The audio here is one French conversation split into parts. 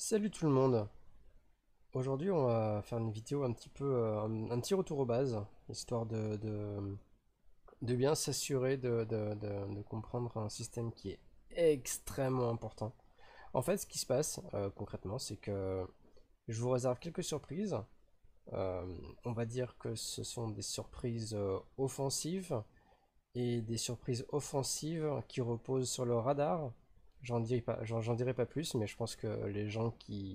Salut tout le monde. Aujourd'hui, on va faire une vidéo un petit peu, un petit retour aux bases, histoire de bien s'assurer de comprendre un système qui est extrêmement important. En fait, ce qui se passe concrètement, c'est que je vous réserve quelques surprises. Euh, on va dire que ce sont des surprises offensives et des surprises offensives qui reposent sur le radar. J'en dirai pas plus, mais je pense que les gens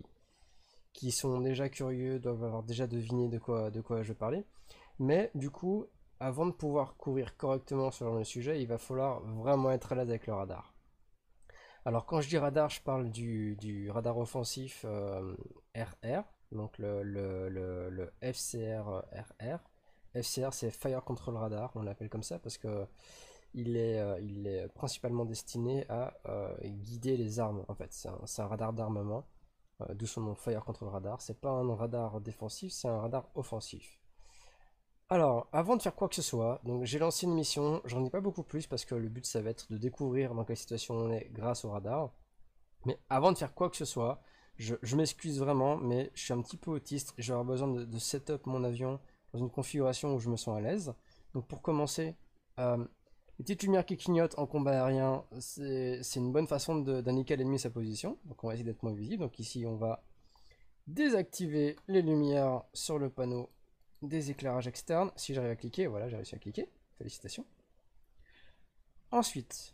qui sont déjà curieux doivent avoir déjà deviné de quoi je parlais. Mais du coup, avant de pouvoir courir correctement sur le sujet, il va falloir vraiment être à l'aise avec le radar. Alors quand je dis radar, je parle du radar offensif RR, donc le FCR RR. FCR c'est Fire Control Radar, on l'appelle comme ça parce que il est principalement destiné à guider les armes en fait. C'est un radar d'armement, d'où son nom Fire Control Radar. C'est pas un radar défensif, c'est un radar offensif. Alors, avant de faire quoi que ce soit, donc j'ai lancé une mission, j'en dis pas beaucoup plus parce que le but ça va être de découvrir dans quelle situation on est grâce au radar. Mais avant de faire quoi que ce soit, je m'excuse vraiment, mais je suis un petit peu autiste, je vais avoir besoin de setup mon avion dans une configuration où je me sens à l'aise. Donc pour commencer, euh, les petites lumières qui clignotent en combat aérien, c'est une bonne façon d'indiquer à l'ennemi sa position. Donc on va essayer d'être moins visible. Donc ici on va désactiver les lumières sur le panneau des éclairages externes. Si j'arrive à cliquer, voilà, j'ai réussi à cliquer. Félicitations. Ensuite,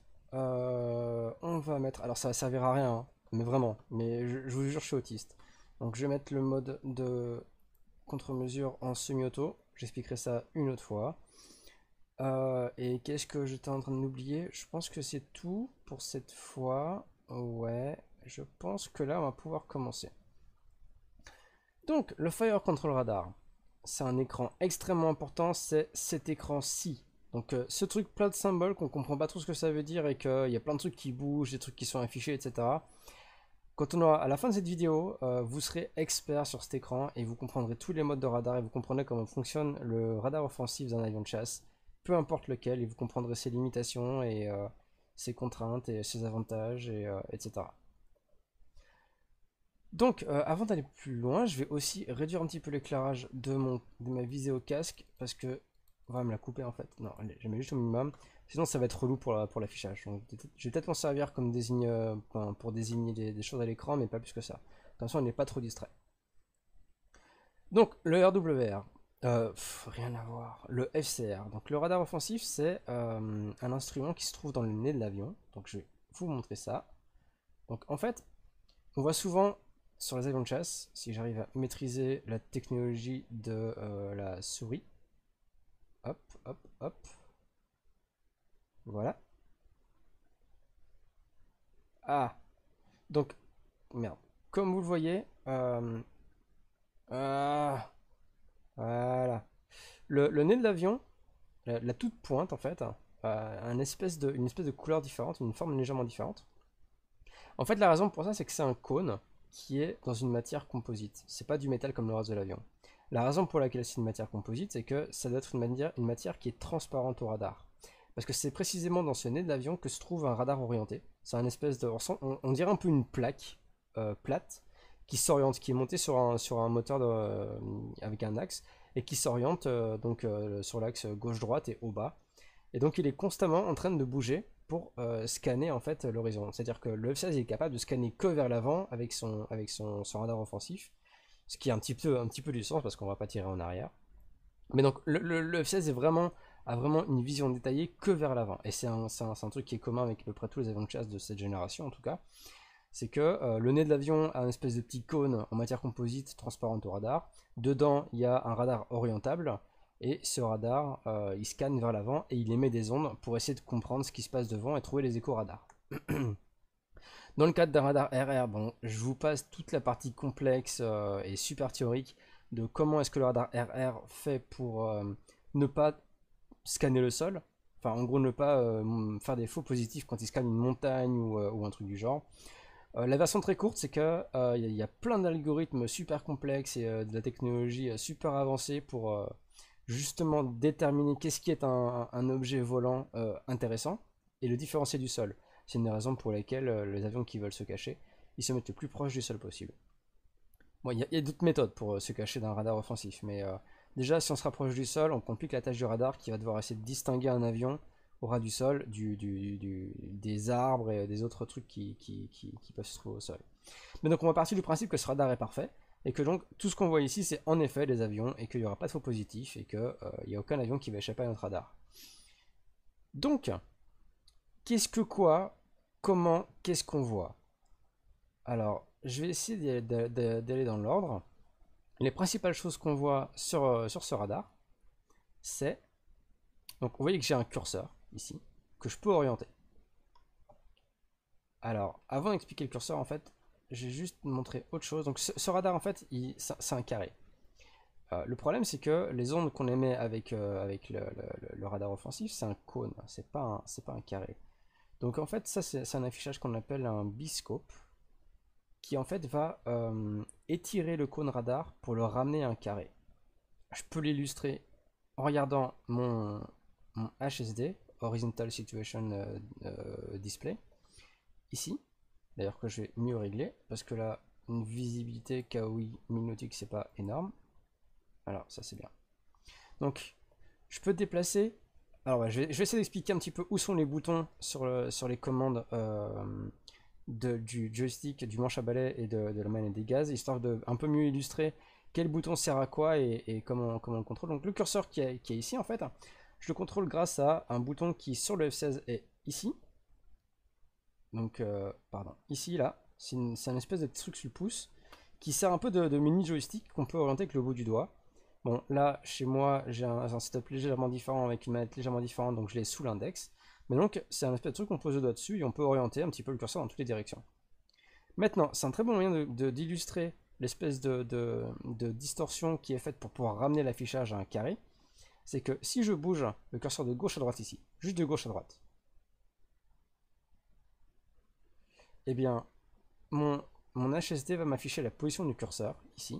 on va mettre. Alors ça va servir à rien, hein, mais vraiment. Mais je vous jure, je suis autiste. Donc je vais mettre le mode de contre-mesure en semi-auto. J'expliquerai ça une autre fois. Et qu'est-ce que j'étais en train d'oublier? Je pense que c'est tout pour cette fois. Ouais, je pense que là on va pouvoir commencer. Donc, le Fire Control Radar, c'est un écran extrêmement important, c'est cet écran-ci. Donc, ce truc plein de symboles qu'on comprend pas trop ce que ça veut dire et qu'il y a plein de trucs qui bougent, des trucs qui sont affichés, etc. Quand on aura à la fin de cette vidéo, vous serez expert sur cet écran et vous comprendrez tous les modes de radar et vous comprendrez comment fonctionne le radar offensif d'un avion de chasse, peu importe lequel, et vous comprendrez ses limitations et ses contraintes et ses avantages, etc. Donc, avant d'aller plus loin, je vais aussi réduire un petit peu l'éclairage de ma visée au casque parce que on va me la couper en fait. Non, allez, je mets juste au minimum. Sinon, ça va être relou pour l'affichage. Donc, je vais peut-être m'en servir comme enfin, pour désigner des choses à l'écran, mais pas plus que ça. Comme ça, on n'est pas trop distrait. Donc, le RWR, rien à voir. Le FCR, donc le radar offensif, c'est un instrument qui se trouve dans le nez de l'avion. Donc, je vais vous montrer ça. Donc, en fait, on voit souvent sur les avions de chasse, si j'arrive à maîtriser la technologie de la souris, hop, hop, hop, voilà. Ah, donc, merde. Comme vous le voyez, ah, voilà. Le nez de l'avion, la toute pointe en fait, une espèce de couleur différente, une forme légèrement différente. En fait, la raison pour ça, c'est que c'est un cône qui est dans une matière composite. C'est pas du métal comme le reste de l'avion. La raison pour laquelle c'est une matière composite, c'est que ça doit être une matière qui est transparente au radar. Parce que c'est précisément dans ce nez de l'avion que se trouve un radar orienté. C'est un espèce de. On dirait un peu une plaque plate qui s'oriente, qui est montée sur un moteur avec un axe et qui s'oriente sur l'axe gauche-droite et haut-bas. Et donc il est constamment en train de bouger pour scanner en fait l'horizon. C'est-à-dire que le F-16 est capable de scanner que vers l'avant avec son radar offensif, ce qui est un petit peu du sens parce qu'on va pas tirer en arrière. Mais donc le F-16 a vraiment une vision détaillée que vers l'avant. Et c'est un truc qui est commun avec à peu près tous les avions de chasse de cette génération en tout cas. C'est que le nez de l'avion a une espèce de petit cône en matière composite transparente au radar. Dedans, il y a un radar orientable. Et ce radar, il scanne vers l'avant et il émet des ondes pour essayer de comprendre ce qui se passe devant et trouver les échos radars. Dans le cadre d'un radar RR, bon, je vous passe toute la partie complexe et super théorique de comment est-ce que le radar RR fait pour ne pas scanner le sol. Enfin, en gros, ne pas faire des faux positifs quand il scanne une montagne ou un truc du genre. La version très courte, c'est que y a plein d'algorithmes super complexes et de la technologie super avancée pour justement déterminer qu'est-ce qui est un objet volant intéressant et le différencier du sol. C'est une des raisons pour lesquelles les avions qui veulent se cacher ils se mettent le plus proche du sol possible. Bon, il y a d'autres méthodes pour se cacher d'un radar offensif, mais déjà, si on se rapproche du sol, on complique la tâche du radar qui va devoir essayer de distinguer un avion au ras du sol des arbres et des autres trucs qui peuvent se trouver au sol. Mais donc, on va partir du principe que ce radar est parfait, et que donc, tout ce qu'on voit ici, c'est en effet des avions, et qu'il n'y aura pas de faux positifs, et qu'il n'y a aucun avion qui va échapper à notre radar. Donc, qu'est-ce que quoi? Comment? Qu'est-ce qu'on voit? Alors, je vais essayer d'aller dans l'ordre. Les principales choses qu'on voit sur ce radar, c'est... Donc, vous voyez que j'ai un curseur, ici, que je peux orienter. Alors, avant d'expliquer le curseur, en fait, je vais juste montrer autre chose. Donc, ce radar, en fait, c'est un carré. Le problème, c'est que les ondes qu'on émet avec le radar offensif, c'est un cône, c'est pas un carré. Donc, en fait, ça, c'est un affichage qu'on appelle un biscope, qui en fait va étirer le cône radar pour le ramener à un carré. Je peux l'illustrer en regardant mon HSD, Horizontal Situation Display, ici, d'ailleurs que je vais mieux régler, parce que là, une visibilité KOI 1000 nautiques, c'est pas énorme. Alors, ça c'est bien. Donc, je peux déplacer. Alors, ouais, je vais essayer d'expliquer un petit peu où sont les boutons sur les commandes du joystick, du manche à balai et de la manette des gaz, histoire de un peu mieux illustrer quel bouton sert à quoi et comment on le contrôle. Donc, le curseur qui est ici, en fait, je le contrôle grâce à un bouton qui, sur le F16, est ici. Donc, pardon, ici, là, c'est un espèce de truc sur le pouce qui sert un peu de mini joystick qu'on peut orienter avec le bout du doigt. Bon, là, chez moi, j'ai un setup légèrement différent avec une manette légèrement différente, donc je l'ai sous l'index. Mais donc, c'est un espèce de truc qu'on pose le doigt dessus et on peut orienter un petit peu le curseur dans toutes les directions. Maintenant, c'est un très bon moyen d'illustrer l'espèce de distorsion qui est faite pour pouvoir ramener l'affichage à un carré. C'est que si je bouge le curseur de gauche à droite ici, juste de gauche à droite, eh bien, mon HSD va m'afficher la position du curseur, ici,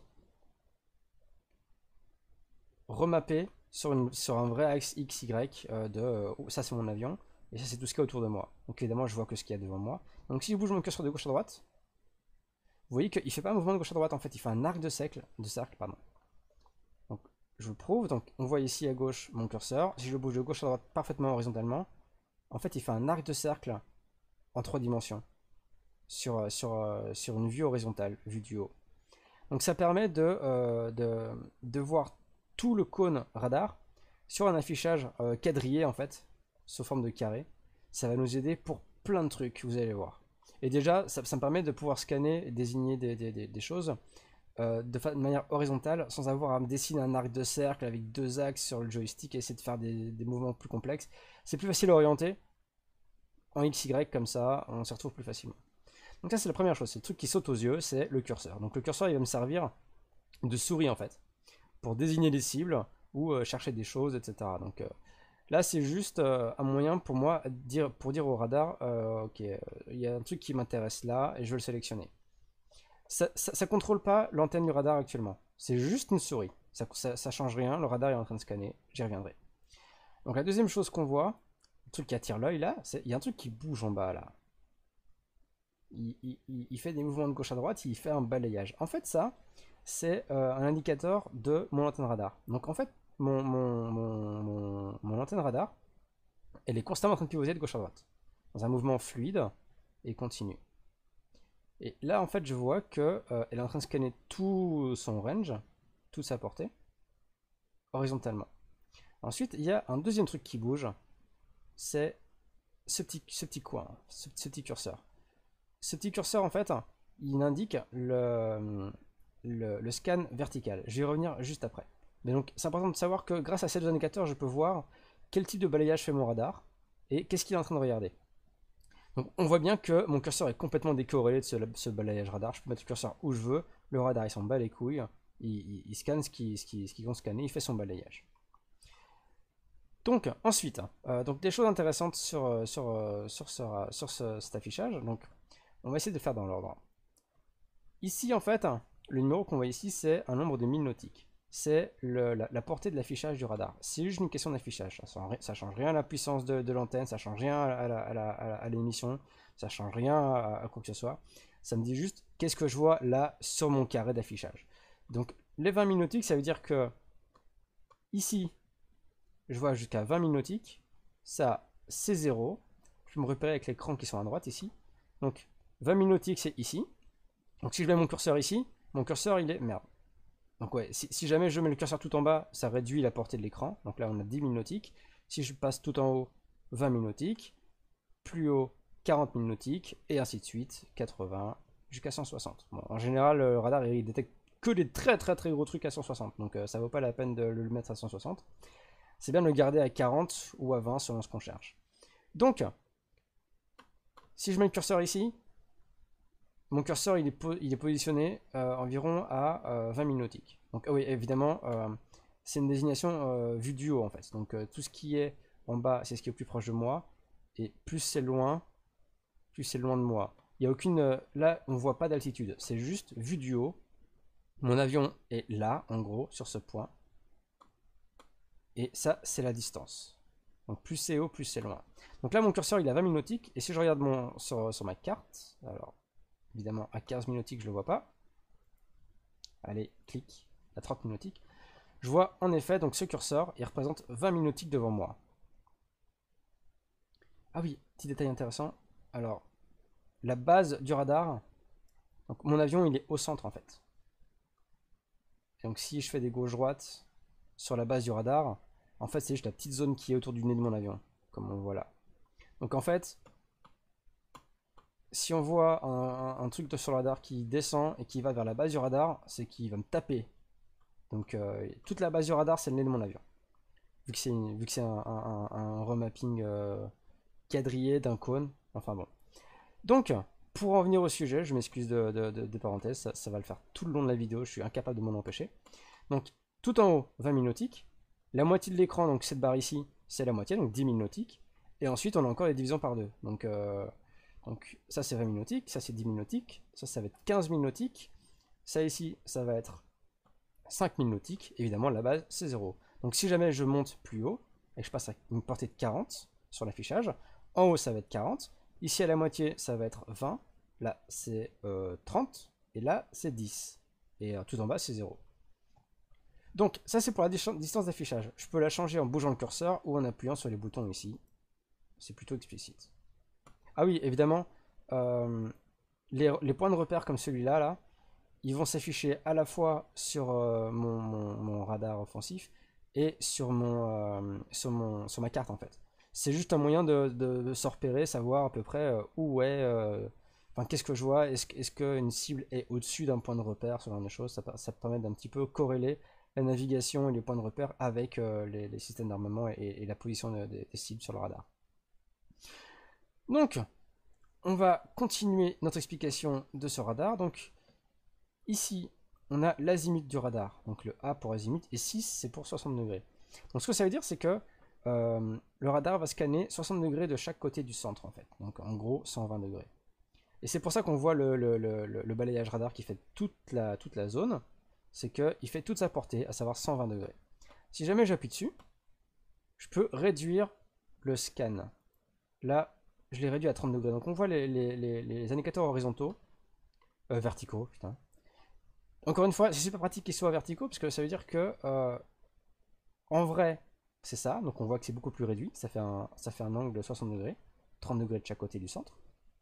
remappé sur un vrai axe XY ça c'est mon avion, et ça c'est tout ce qu'il y a autour de moi. Donc évidemment, je vois que ce qu'il y a devant moi. Donc si je bouge mon curseur de gauche à droite, vous voyez qu'il ne fait pas un mouvement de gauche à droite, en fait, il fait un arc de cercle, pardon. Donc je vous prouve, donc on voit ici à gauche mon curseur. Si je bouge de gauche à droite parfaitement horizontalement, en fait il fait un arc de cercle en 3 dimensions sur une vue horizontale, vue du haut. Donc ça permet de voir tout le cône radar sur un affichage quadrillé en fait, sous forme de carré. Ça va nous aider pour plein de trucs, vous allez voir. Et déjà, ça me permet de pouvoir scanner et désigner des choses de manière horizontale sans avoir à me dessiner un arc de cercle avec 2 axes sur le joystick et essayer de faire des mouvements plus complexes. C'est plus facile à orienter en XY comme ça, on s'y retrouve plus facilement. Donc ça c'est la première chose, c'est le truc qui saute aux yeux, c'est le curseur. Donc le curseur il va me servir de souris en fait, pour désigner des cibles ou chercher des choses, etc. Donc là c'est juste un moyen pour moi pour dire au radar, ok, il y a un truc qui m'intéresse là et je veux le sélectionner. Ça contrôle pas l'antenne du radar actuellement, c'est juste une souris. Ça change rien, le radar est en train de scanner, j'y reviendrai. Donc la deuxième chose qu'on voit, le truc qui attire l'œil là, c'est il y a un truc qui bouge en bas là. Il fait des mouvements de gauche à droite, il fait un balayage. En fait, ça, c'est un indicateur de mon antenne radar. Donc, en fait, mon antenne radar, elle est constamment en train de pivoter de gauche à droite, dans un mouvement fluide et continu. Et là, en fait, je vois qu'elle est en train de scanner tout son range, toute sa portée, horizontalement. Ensuite, il y a un deuxième truc qui bouge, c'est ce petit coin, ce petit curseur. Ce petit curseur, en fait, il indique le scan vertical. Je vais y revenir juste après. Mais donc, c'est important de savoir que grâce à ces deux indicateurs, je peux voir quel type de balayage fait mon radar et qu'est-ce qu'il est en train de regarder. Donc, on voit bien que mon curseur est complètement décorrélé de ce balayage radar. Je peux mettre le curseur où je veux. Le radar, il s'en bat les couilles. Il scanne ce qu'il compte scanner. Il fait son balayage. Donc, ensuite, donc des choses intéressantes sur cet affichage. Donc, on va essayer de faire dans l'ordre. Ici, en fait, le numéro qu'on voit ici, c'est un nombre de 1000 nautiques. C'est la portée de l'affichage du radar. C'est juste une question d'affichage. Ça ne change rien à la puissance de l'antenne, ça ne change rien à l'émission, ça ne change rien à quoi que ce soit. Ça me dit juste qu'est-ce que je vois là sur mon carré d'affichage. Donc les 20 000 nautiques, ça veut dire que ici, je vois jusqu'à 20 000 nautiques. Ça, c'est 0. Je vais me repérer avec les crans qui sont à droite ici. Donc 20 000 nautiques, c'est ici. Donc si je mets mon curseur ici, mon curseur, il est... Merde. Donc ouais, si jamais je mets le curseur tout en bas, ça réduit la portée de l'écran. Donc là, on a 10 000 nautiques. Si je passe tout en haut, 20 000 nautiques. Plus haut, 40 000 nautiques. Et ainsi de suite, 80 jusqu'à 160. Bon, en général, le radar, il détecte que des très gros trucs à 160. Donc ça vaut pas la peine de le mettre à 160. C'est bien de le garder à 40 ou à 20 selon ce qu'on cherche. Donc, si je mets le curseur ici, mon curseur il est positionné environ à 20 000 nautiques. Donc oui, évidemment, c'est une désignation vue du haut en fait. Donc tout ce qui est en bas, c'est ce qui est le plus proche de moi. Et plus c'est loin de moi. Il n'y a aucune... là, on ne voit pas d'altitude. C'est juste vue du haut. Mon avion est là, en gros, sur ce point. Et ça, c'est la distance. Donc plus c'est haut, plus c'est loin. Donc là, mon curseur, il a 20 000 nautiques. Et si je regarde sur ma carte, alors, évidemment, à 15 000 nautiques, je ne le vois pas. Allez, clic, à 30 000 nautiques. Je vois, en effet, donc ce curseur, il représente 20 000 nautiques devant moi. Ah oui, petit détail intéressant. Alors, la base du radar, donc mon avion, il est au centre, en fait. Et donc si je fais des gauche-droite sur la base du radar, en fait, c'est juste la petite zone qui est autour du nez de mon avion, comme on voit là. Donc en fait, si on voit un truc sur le radar qui descend et qui va vers la base du radar, c'est qu'il va me taper. Donc toute la base du radar, c'est le nez de mon avion. Vu que c'est un remapping quadrillé d'un cône. Enfin bon. Donc, pour en venir au sujet, je m'excuse des parenthèses, ça va le faire tout le long de la vidéo, je suis incapable de m'en empêcher. Donc, tout en haut, 20 000 nautiques. La moitié de l'écran, donc cette barre ici, c'est la moitié, donc 10 000 nautiques. Et ensuite, on a encore les divisions par deux. Donc ça, c'est 20 000 nautiques, ça, c'est 10 000 nautiques, ça va être 15 000 nautiques. Ça ici, ça va être 5 000 nautiques. Évidemment, la base, c'est 0. Donc, si jamais je monte plus haut, et que je passe à une portée de 40 sur l'affichage, en haut, ça va être 40. Ici, à la moitié, ça va être 20. Là, c'est 30. Et là, c'est 10. Et tout en bas, c'est 0. Donc, ça, c'est pour la distance d'affichage. Je peux la changer en bougeant le curseur ou en appuyant sur les boutons ici. C'est plutôt explicite. Ah oui, évidemment, les points de repère comme celui-là, là, ils vont s'afficher à la fois sur mon radar offensif et sur ma carte, en fait. C'est juste un moyen de se repérer, savoir à peu près où est... enfin, qu'est-ce que je vois? Est-ce qu'une cible est au-dessus d'un point de repère? Ce genre de choses, ça permet d'un petit peu corréler la navigation et les points de repère avec les systèmes d'armement et la position des cibles sur le radar. Donc, on va continuer notre explication de ce radar. Donc, ici, on a l'azimut du radar. Donc, le A pour azimut et 6, c'est pour 60 degrés. Donc, ce que ça veut dire, c'est que le radar va scanner 60 degrés de chaque côté du centre, en fait. Donc, en gros, 120 degrés. Et c'est pour ça qu'on voit le balayage radar qui fait toute la zone. C'est qu'il fait toute sa portée, à savoir 120 degrés. Si jamais j'appuie dessus, je peux réduire le scan. Là, je l'ai réduit à 30 degrés. Donc on voit les indicateurs horizontaux. Verticaux, putain. Encore une fois, c'est super pratique qu'ils soient verticaux, parce que ça veut dire que, en vrai, c'est ça. Donc on voit que c'est beaucoup plus réduit. Ça fait un angle de 60 degrés. 30 degrés de chaque côté du centre.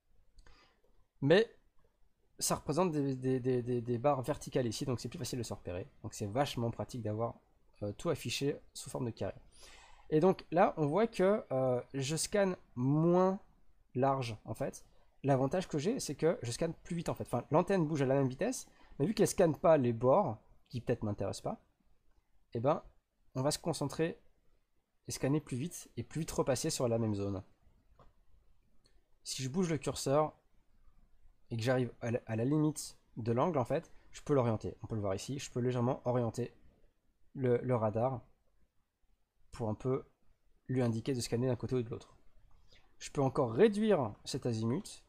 Mais ça représente des barres verticales ici, donc c'est plus facile de se repérer. Donc c'est vachement pratique d'avoir tout affiché sous forme de carré. Et donc là, on voit que je scanne moins large en fait. L'avantage que j'ai, c'est que je scanne plus vite en fait. Enfin, l'antenne bouge à la même vitesse, mais vu qu'elle scanne pas les bords, qui peut-être m'intéressent pas, eh ben, on va se concentrer et scanner plus vite et plus vite repasser sur la même zone. Si je bouge le curseur et que j'arrive à la limite de l'angle, en fait, je peux l'orienter. On peut le voir ici, je peux légèrement orienter le radar pour un peu lui indiquer de scanner d'un côté ou de l'autre. Je peux encore réduire cet azimut,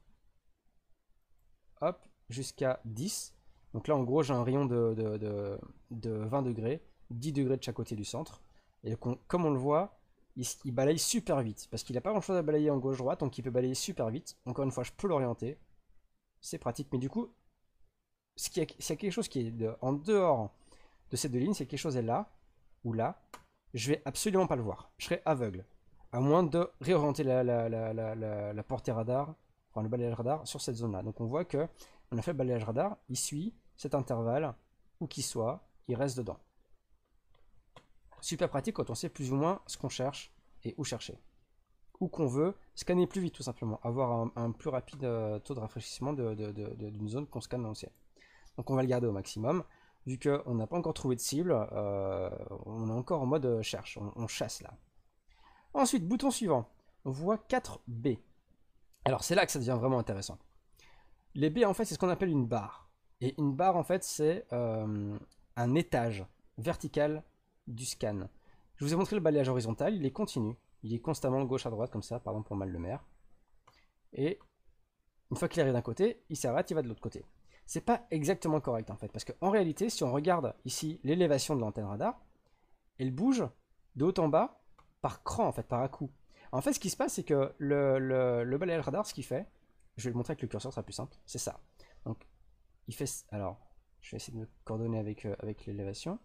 hop, jusqu'à 10. Donc là, en gros, j'ai un rayon de 20 degrés, 10 degrés de chaque côté du centre. Et comme on le voit, il balaye super vite, parce qu'il n'a pas grand-chose à balayer en gauche-droite, donc il peut balayer super vite. Encore une fois, je peux l'orienter. c'est pratique. Mais du coup, s'il y a quelque chose qui est en dehors de ces deux lignes, c'est quelque chose est là ou là, je vais absolument pas le voir. Je serai aveugle. À moins de réorienter la portée radar, enfin le balayage radar, sur cette zone-là. Donc on voit que on a fait le balayage radar, il suit cet intervalle, où qu'il soit, il reste dedans. Super pratique quand on sait plus ou moins ce qu'on cherche et où chercher. Ou qu'on veut scanner plus vite tout simplement, avoir un plus rapide taux de rafraîchissement d'une zone qu'on scanne dans le ciel. Donc on va le garder au maximum. Vu qu'on n'a pas encore trouvé de cible, on est encore en mode cherche, on chasse là. Ensuite, bouton suivant, on voit 4 B. Alors c'est là que ça devient vraiment intéressant. Les B en fait c'est ce qu'on appelle une barre. Et une barre en fait c'est un étage vertical du scan. Je vous ai montré le balayage horizontal, il est continu. Il est constamment de gauche à droite comme ça, par exemple pour mal de mer. Et une fois qu'il arrive d'un côté, il s'arrête, il va de l'autre côté. C'est pas exactement correct en fait, parce qu'en réalité, si on regarde ici l'élévation de l'antenne radar, elle bouge de haut en bas par cran en fait, par à-coup. En fait, ce qui se passe, c'est que le balayage radar, ce qu'il fait, je vais le montrer avec le curseur, ce sera plus simple, c'est ça. Donc, il fait. Alors, je vais essayer de me coordonner avec l'élévation.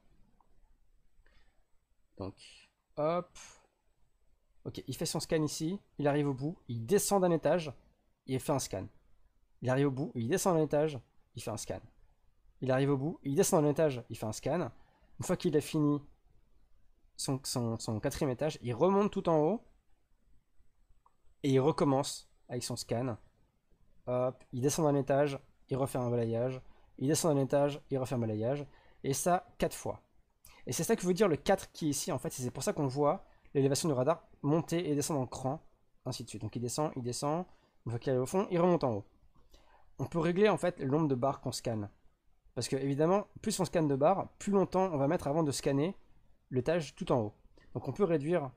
Donc, hop. Ok, il fait son scan ici, il arrive au bout, il descend d'un étage, et il fait un scan. Il arrive au bout, il descend d'un étage, il fait un scan. Il arrive au bout, il descend d'un étage, il fait un scan. Une fois qu'il a fini son quatrième étage, il remonte tout en haut, et il recommence avec son scan. Hop, il descend d'un étage, il refait un balayage, il descend d'un étage, il refait un balayage, et ça 4 fois. Et c'est ça que veut dire le 4 qui est ici, en fait, c'est pour ça qu'on voit l'élévation du radar monter et descendre en cran, ainsi de suite. Donc il descend, une fois qu'il arrive au fond, il remonte en haut. On peut régler en fait le nombre de barres qu'on scanne. Parce que évidemment, plus on scanne de barres, plus longtemps on va mettre avant de scanner l'étage tout en haut. Donc on peut réduire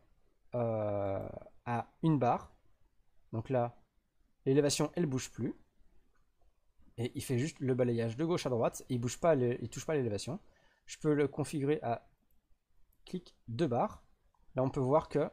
à une barre. Donc là, l'élévation elle bouge plus. Et il fait juste le balayage de gauche à droite. Et il bouge pas, il touche pas l'élévation. Je peux le configurer à clic 2 barres. Là on peut voir que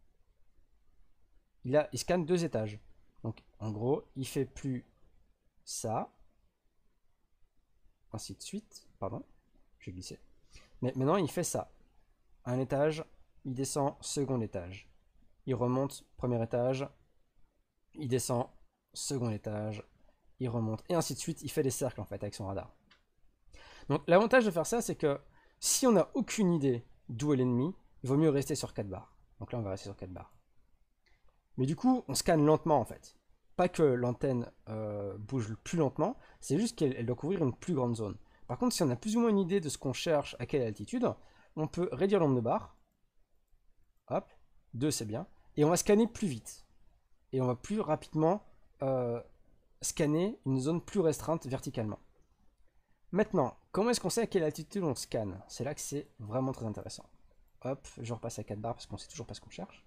il scanne 2 étages. Donc en gros, il fait plus ça, ainsi de suite. Pardon, j'ai glissé. Mais maintenant, il fait ça. Un étage, il descend, second étage. Il remonte, premier étage. Il descend, second étage. Il remonte, et ainsi de suite. Il fait des cercles, en fait, avec son radar. Donc, l'avantage de faire ça, c'est que si on n'a aucune idée d'où est l'ennemi, il vaut mieux rester sur 4 barres. Donc là, on va rester sur 4 barres. Mais du coup, on scanne lentement, en fait. Pas que l'antenne bouge plus lentement, c'est juste qu'elle doit couvrir une plus grande zone. Par contre, si on a plus ou moins une idée de ce qu'on cherche, à quelle altitude, on peut réduire le nombre de barres. Hop, 2 c'est bien. Et on va scanner plus vite. Et on va plus rapidement scanner une zone plus restreinte verticalement. Maintenant, comment est-ce qu'on sait à quelle altitude on scanne? C'est là que c'est vraiment très intéressant. Hop, je repasse à 4 barres parce qu'on sait toujours pas ce qu'on cherche.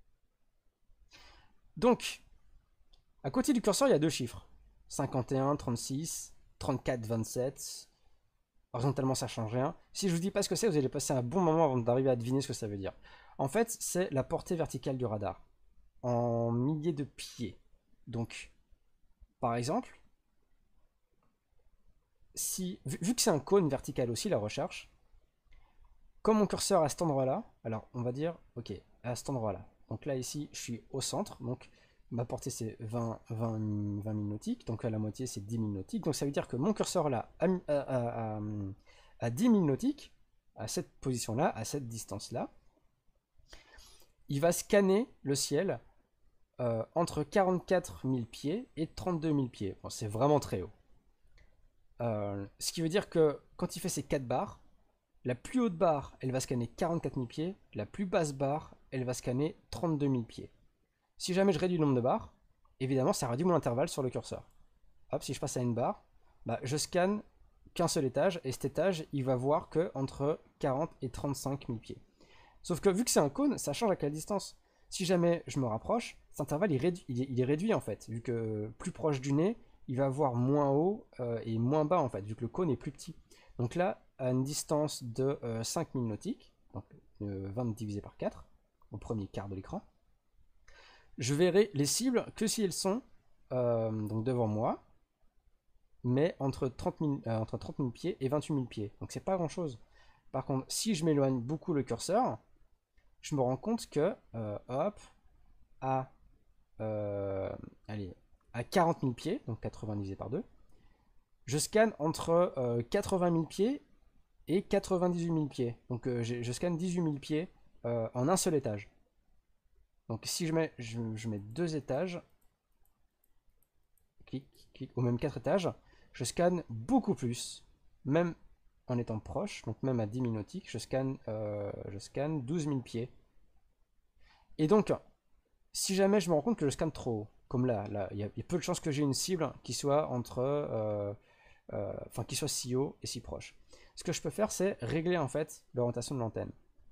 Donc, à côté du curseur, il y a deux chiffres. 51, 36, 34, 27. Horizontalement, ça change rien. Si je vous dis pas ce que c'est, vous allez passer un bon moment avant d'arriver à deviner ce que ça veut dire. En fait, c'est la portée verticale du radar. En milliers de pieds. Donc, par exemple, vu que c'est un cône vertical aussi, la recherche, comme mon curseur à cet endroit-là, alors on va dire, ok, à cet endroit-là. Donc là, ici, je suis au centre. Donc, ma portée, c'est 20 000 nautiques. Donc, à la moitié, c'est 10 000 nautiques. Donc, ça veut dire que mon curseur là, à 10 000 nautiques, à cette position-là, à cette distance-là, il va scanner le ciel entre 44 000 pieds et 32 000 pieds. Bon, c'est vraiment très haut. Ce qui veut dire que quand il fait ces 4 barres, la plus haute barre, elle va scanner 44 000 pieds. La plus basse barre, elle va scanner 32 000 pieds. Si jamais je réduis le nombre de barres, évidemment, ça réduit mon intervalle sur le curseur. Hop, si je passe à une barre, bah, je scanne qu'un seul étage, et cet étage, il va voir que entre 40 et 35 000 pieds. Sauf que vu que c'est un cône, ça change à quelle distance. Si jamais je me rapproche, cet intervalle il est réduit en fait, vu que plus proche du nez, il va voir moins haut et moins bas en fait, vu que le cône est plus petit. Donc là, à une distance de 5000 nautiques, donc 20 divisé par 4, au premier quart de l'écran, je verrai les cibles que si elles sont donc devant moi, mais entre 30 000 pieds et 28 000 pieds. Donc c'est pas grand chose. Par contre, si je m'éloigne beaucoup le curseur, je me rends compte que, hop, à, allez, à 40 000 pieds, donc 80 divisé par 2, je scanne entre 80 000 pieds et 98 000 pieds. Donc je scanne 18 000 pieds en un seul étage. Donc si je mets 2 étages, clic, clic, ou même 4 étages, je scanne beaucoup plus, même en étant proche, donc même à 10 000 nautiques, je scanne 12 000 pieds. Et donc, si jamais je me rends compte que je scanne trop haut, comme là, il y a peu de chances que j'ai une cible qui soit qui soit si haut et si proche. Ce que je peux faire, c'est régler en fait l'orientation de l'antenne.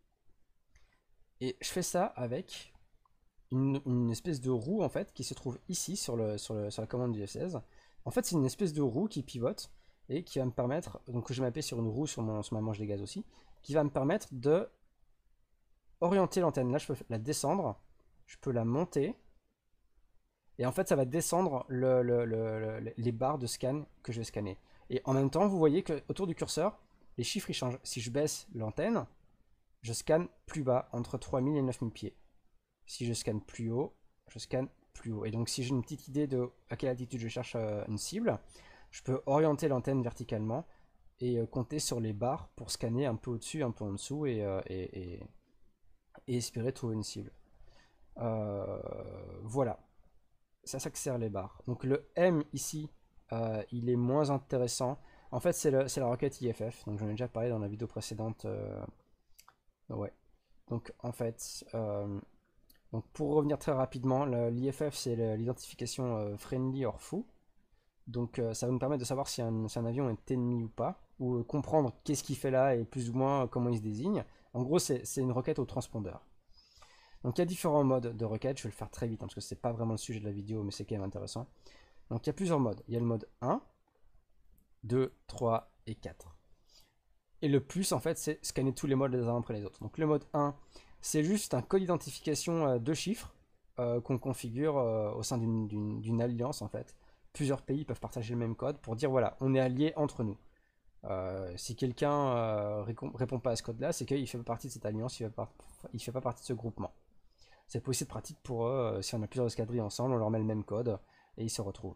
Et je fais ça avec une espèce de roue en fait qui se trouve ici sur la commande du F16. En fait, c'est une espèce de roue qui pivote et qui va me permettre, donc je vais m'appuyer sur une roue sur ma manche des gaz aussi, qui va me permettre de orienter l'antenne. Là, je peux la descendre, je peux la monter, et en fait, ça va descendre les barres de scan que je vais scanner. Et en même temps, vous voyez que autour du curseur, les chiffres ils changent. Si je baisse l'antenne, je scanne plus bas, entre 3000 et 9000 pieds. Si je scanne plus haut, je scanne plus haut. Et donc, si j'ai une petite idée de à quelle altitude je cherche une cible, je peux orienter l'antenne verticalement et compter sur les barres pour scanner un peu au-dessus, un peu en dessous et espérer trouver une cible. Voilà, c'est à ça que servent les barres. Donc le M ici, il est moins intéressant. En fait, c'est la requête IFF. Donc j'en ai déjà parlé dans la vidéo précédente. Ouais. Donc en fait, donc pour revenir très rapidement, l'IFF c'est l'identification friendly or foo. Donc ça va nous permettre de savoir si un avion est ennemi ou pas, ou comprendre qu'est-ce qu'il fait là et plus ou moins comment il se désigne. En gros, c'est une requête au transpondeur. Donc il y a différents modes de requête, je vais le faire très vite hein, parce que c'est pas vraiment le sujet de la vidéo, mais c'est quand même intéressant. Donc il y a plusieurs modes. Il y a le mode 1, 2, 3 et 4. Et le plus en fait, c'est scanner tous les modes les uns après les autres. Donc le mode 1, c'est juste un code d'identification de chiffres qu'on configure au sein d'une alliance en fait. Plusieurs pays peuvent partager le même code pour dire voilà, on est alliés entre nous. Si quelqu'un répond pas à ce code-là, c'est qu'il fait pas partie de cette alliance, il fait pas partie de ce groupement. C'est aussi pratique pour eux, si on a plusieurs escadrilles ensemble, on leur met le même code et ils se retrouvent.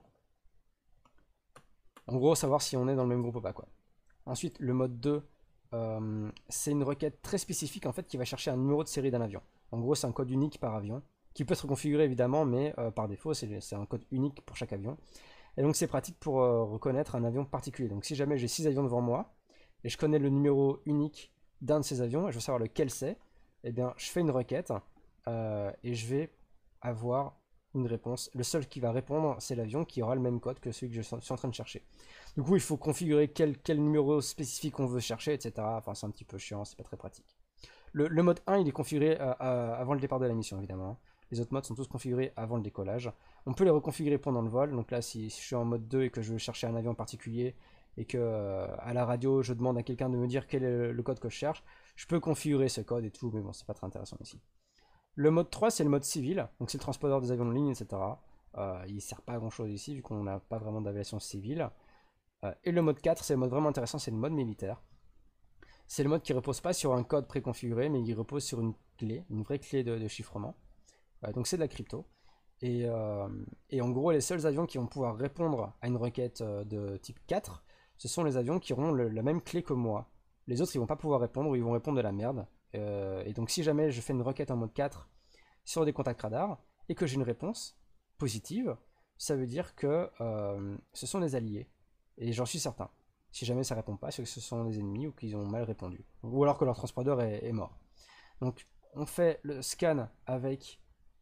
En gros, savoir si on est dans le même groupe ou pas, quoi. Ensuite, le mode 2, c'est une requête très spécifique en fait qui va chercher un numéro de série d'un avion. En gros, c'est un code unique par avion, qui peut être configuré évidemment, mais par défaut, c'est un code unique pour chaque avion. Et donc, c'est pratique pour reconnaître un avion particulier. Donc, si jamais j'ai 6 avions devant moi, et je connais le numéro unique d'un de ces avions, et je veux savoir lequel c'est, eh bien, je fais une requête, et je vais avoir une réponse. Le seul qui va répondre, c'est l'avion qui aura le même code que celui que je suis en train de chercher. Du coup, il faut configurer quel numéro spécifique on veut chercher, etc. Enfin, c'est un petit peu chiant, c'est pas très pratique. Le mode 1, il est configuré avant le départ de la mission, évidemment. Les autres modes sont tous configurés avant le décollage. On peut les reconfigurer pendant le vol. Donc là, si je suis en mode 2 et que je veux chercher un avion en particulier, et que à la radio, je demande à quelqu'un de me dire quel est le code que je cherche, je peux configurer ce code et tout, mais bon, c'est pas très intéressant ici. Le mode 3, c'est le mode civil, donc c'est le transpondeur des avions de ligne, etc. Il ne sert pas à grand chose ici, vu qu'on n'a pas vraiment d'aviation civile. Et le mode 4, c'est le mode vraiment intéressant, c'est le mode militaire. C'est le mode qui ne repose pas sur un code préconfiguré, mais il repose sur une clé, une vraie clé de chiffrement. Donc c'est de la crypto. Et en gros, les seuls avions qui vont pouvoir répondre à une requête de type 4, ce sont les avions qui auront la même clé que moi. Les autres, ils vont pas pouvoir répondre ou ils vont répondre de la merde. Et donc, si jamais je fais une requête en mode 4 sur des contacts radar et que j'ai une réponse positive, ça veut dire que ce sont des alliés. Et j'en suis certain. Si jamais ça répond pas, c'est que ce sont des ennemis ou qu'ils ont mal répondu. Ou alors que leur transpondeur est mort. Donc, on fait le scan avec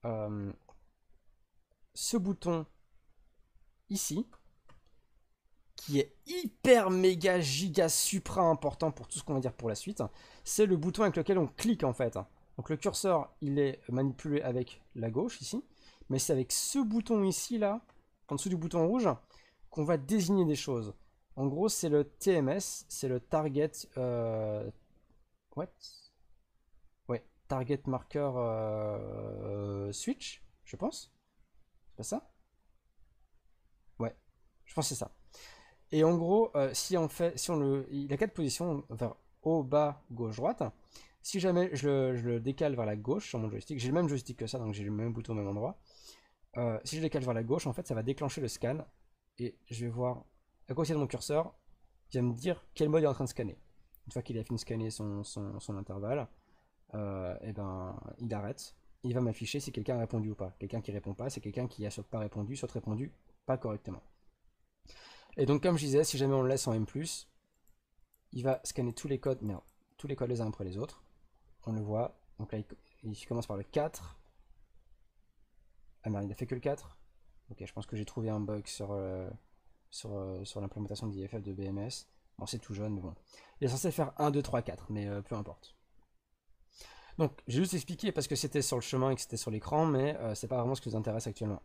ce bouton ici, qui est hyper méga giga supra important pour tout ce qu'on va dire pour la suite. C'est le bouton avec lequel on clique en fait. Donc le curseur, il est manipulé avec la gauche ici, mais c'est avec ce bouton ici là, en dessous du bouton rouge, qu'on va désigner des choses. En gros, c'est le TMS, c'est le Target what? Ouais, Target Marker Switch, je pense. C'est pas ça? Ouais, je pense que c'est ça. Et en gros, il a 4 positions, vers haut, bas, gauche, droite. Si jamais je le décale vers la gauche sur mon joystick, j'ai le même joystick que ça, donc j'ai le même bouton au même endroit. Si je le décale vers la gauche, en fait, ça va déclencher le scan. Et je vais voir, à côté de mon curseur, il va me dire quel mode il est en train de scanner. Une fois qu'il a fini de scanner son intervalle, et ben, il arrête. Il va m'afficher si quelqu'un a répondu ou pas. Quelqu'un qui répond pas, c'est quelqu'un qui a soit pas répondu, soit répondu pas correctement. Et donc, comme je disais, si jamais on le laisse en M+, il va scanner tous les codes, merde, tous les codes les uns après les autres. On le voit. Donc là, il commence par le 4. Ah merde, il a fait que le 4. Ok, je pense que j'ai trouvé un bug sur l'implémentation d'IFF de BMS. Bon, c'est tout jeune, mais bon. Il est censé faire 1, 2, 3, 4, mais peu importe. Donc, j'ai juste expliqué parce que c'était sur le chemin et que c'était sur l'écran, mais c'est pas vraiment ce qui nous intéresse actuellement.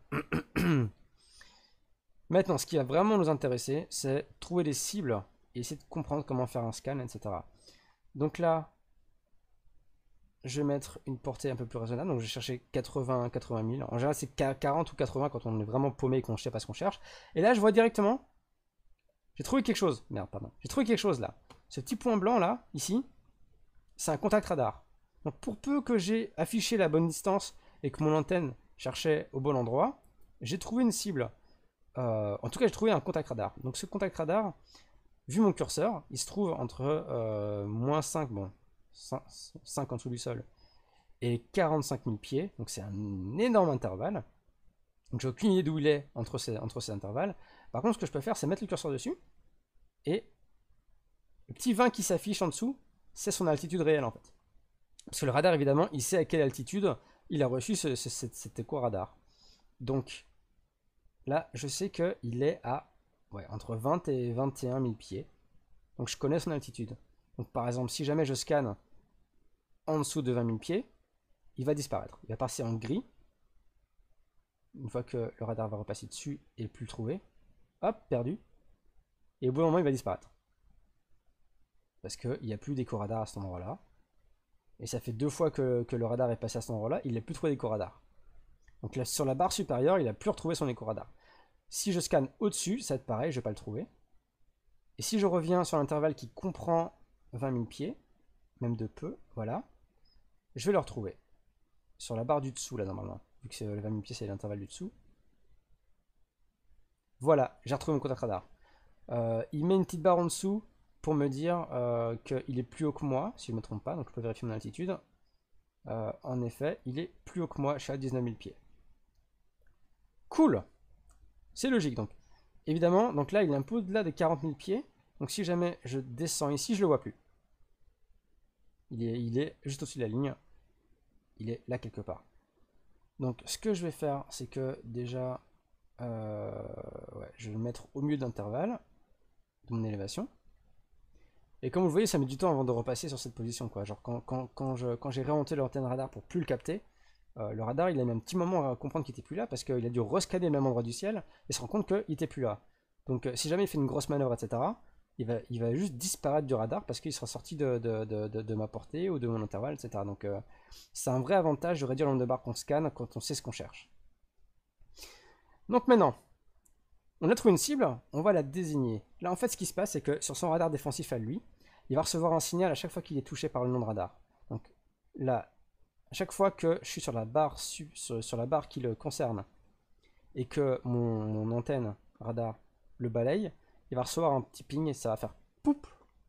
Maintenant, ce qui va vraiment nous intéresser, c'est trouver des cibles et essayer de comprendre comment faire un scan, etc. Donc là, je vais mettre une portée un peu plus raisonnable. Donc je vais chercher 80 000. En général, c'est 40 ou 80 quand on est vraiment paumé et qu'on ne sait pas ce qu'on cherche. Et là, je vois directement, j'ai trouvé quelque chose. Merde, pardon. J'ai trouvé quelque chose là. Ce petit point blanc là, ici, c'est un contact radar. Donc pour peu que j'ai affiché la bonne distance et que mon antenne cherchait au bon endroit, j'ai trouvé une cible. En tout cas, j'ai trouvé un contact radar. Donc ce contact radar, vu mon curseur, il se trouve entre moins 5, bon, 5 en dessous du sol, et 45 000 pieds. Donc c'est un énorme intervalle. Donc j'ai aucune idée d'où il est entre ces intervalles. Par contre, ce que je peux faire, c'est mettre le curseur dessus, et le petit 20 qui s'affiche en dessous, c'est son altitude réelle en fait. Parce que le radar, évidemment, il sait à quelle altitude il a reçu cet écho radar. Donc là, je sais qu'il est à entre 20 et 21 000 pieds. Donc je connais son altitude. Donc par exemple, si jamais je scanne en dessous de 20 000 pieds, il va disparaître. Il va passer en gris. Une fois que le radar va repasser dessus et plus le trouver, hop, perdu. Et au bout d'un moment, il va disparaître. Parce qu'il n'y a plus d'écho radar à cet endroit-là. Et ça fait 2 fois que le radar est passé à cet endroit-là, il n'a plus trouvé d'écho radar. Donc là, sur la barre supérieure, il n'a plus retrouvé son écho radar. Si je scanne au-dessus, ça va être pareil, je ne vais pas le trouver. Et si je reviens sur l'intervalle qui comprend 20 000 pieds, même de peu, voilà, je vais le retrouver. Sur la barre du dessous, là, normalement. Vu que le 20 000 pieds, c'est l'intervalle du dessous. Voilà, j'ai retrouvé mon contact radar. Il met une petite barre en dessous pour me dire qu'il est plus haut que moi, si je ne me trompe pas, donc je peux vérifier mon altitude. En effet, il est plus haut que moi, je suis à 19 000 pieds. Cool. C'est logique, donc. Évidemment, donc là, il est un peu au-delà des 40 000 pieds. Donc si jamais je descends ici, je le vois plus. Il est juste au-dessus de la ligne. Il est là quelque part. Donc ce que je vais faire, c'est que déjà, je vais le mettre au milieu d'intervalle de mon élévation. Et comme vous le voyez, ça met du temps avant de repasser sur cette position, quoi. Genre quand j'ai réorienté l'antenne radar pour plus le capter, le radar il a mis un petit moment à comprendre qu'il était plus là parce qu'il a dû rescanner le même endroit du ciel et se rend compte qu'il était plus là. Donc si jamais il fait une grosse manœuvre, etc., il va juste disparaître du radar parce qu'il sera sorti de ma portée ou de mon intervalle, etc. Donc c'est un vrai avantage de réduire le nombre de barres qu'on scanne quand on sait ce qu'on cherche. Donc maintenant, on a trouvé une cible, on va la désigner. Là en fait ce qui se passe c'est que sur son radar défensif à lui, il va recevoir un signal à chaque fois qu'il est touché par le nom de radar. Donc là, à chaque fois que je suis sur la barre, sur la barre qui le concerne et que mon antenne radar le balaye, il va recevoir un petit ping et ça va faire poup,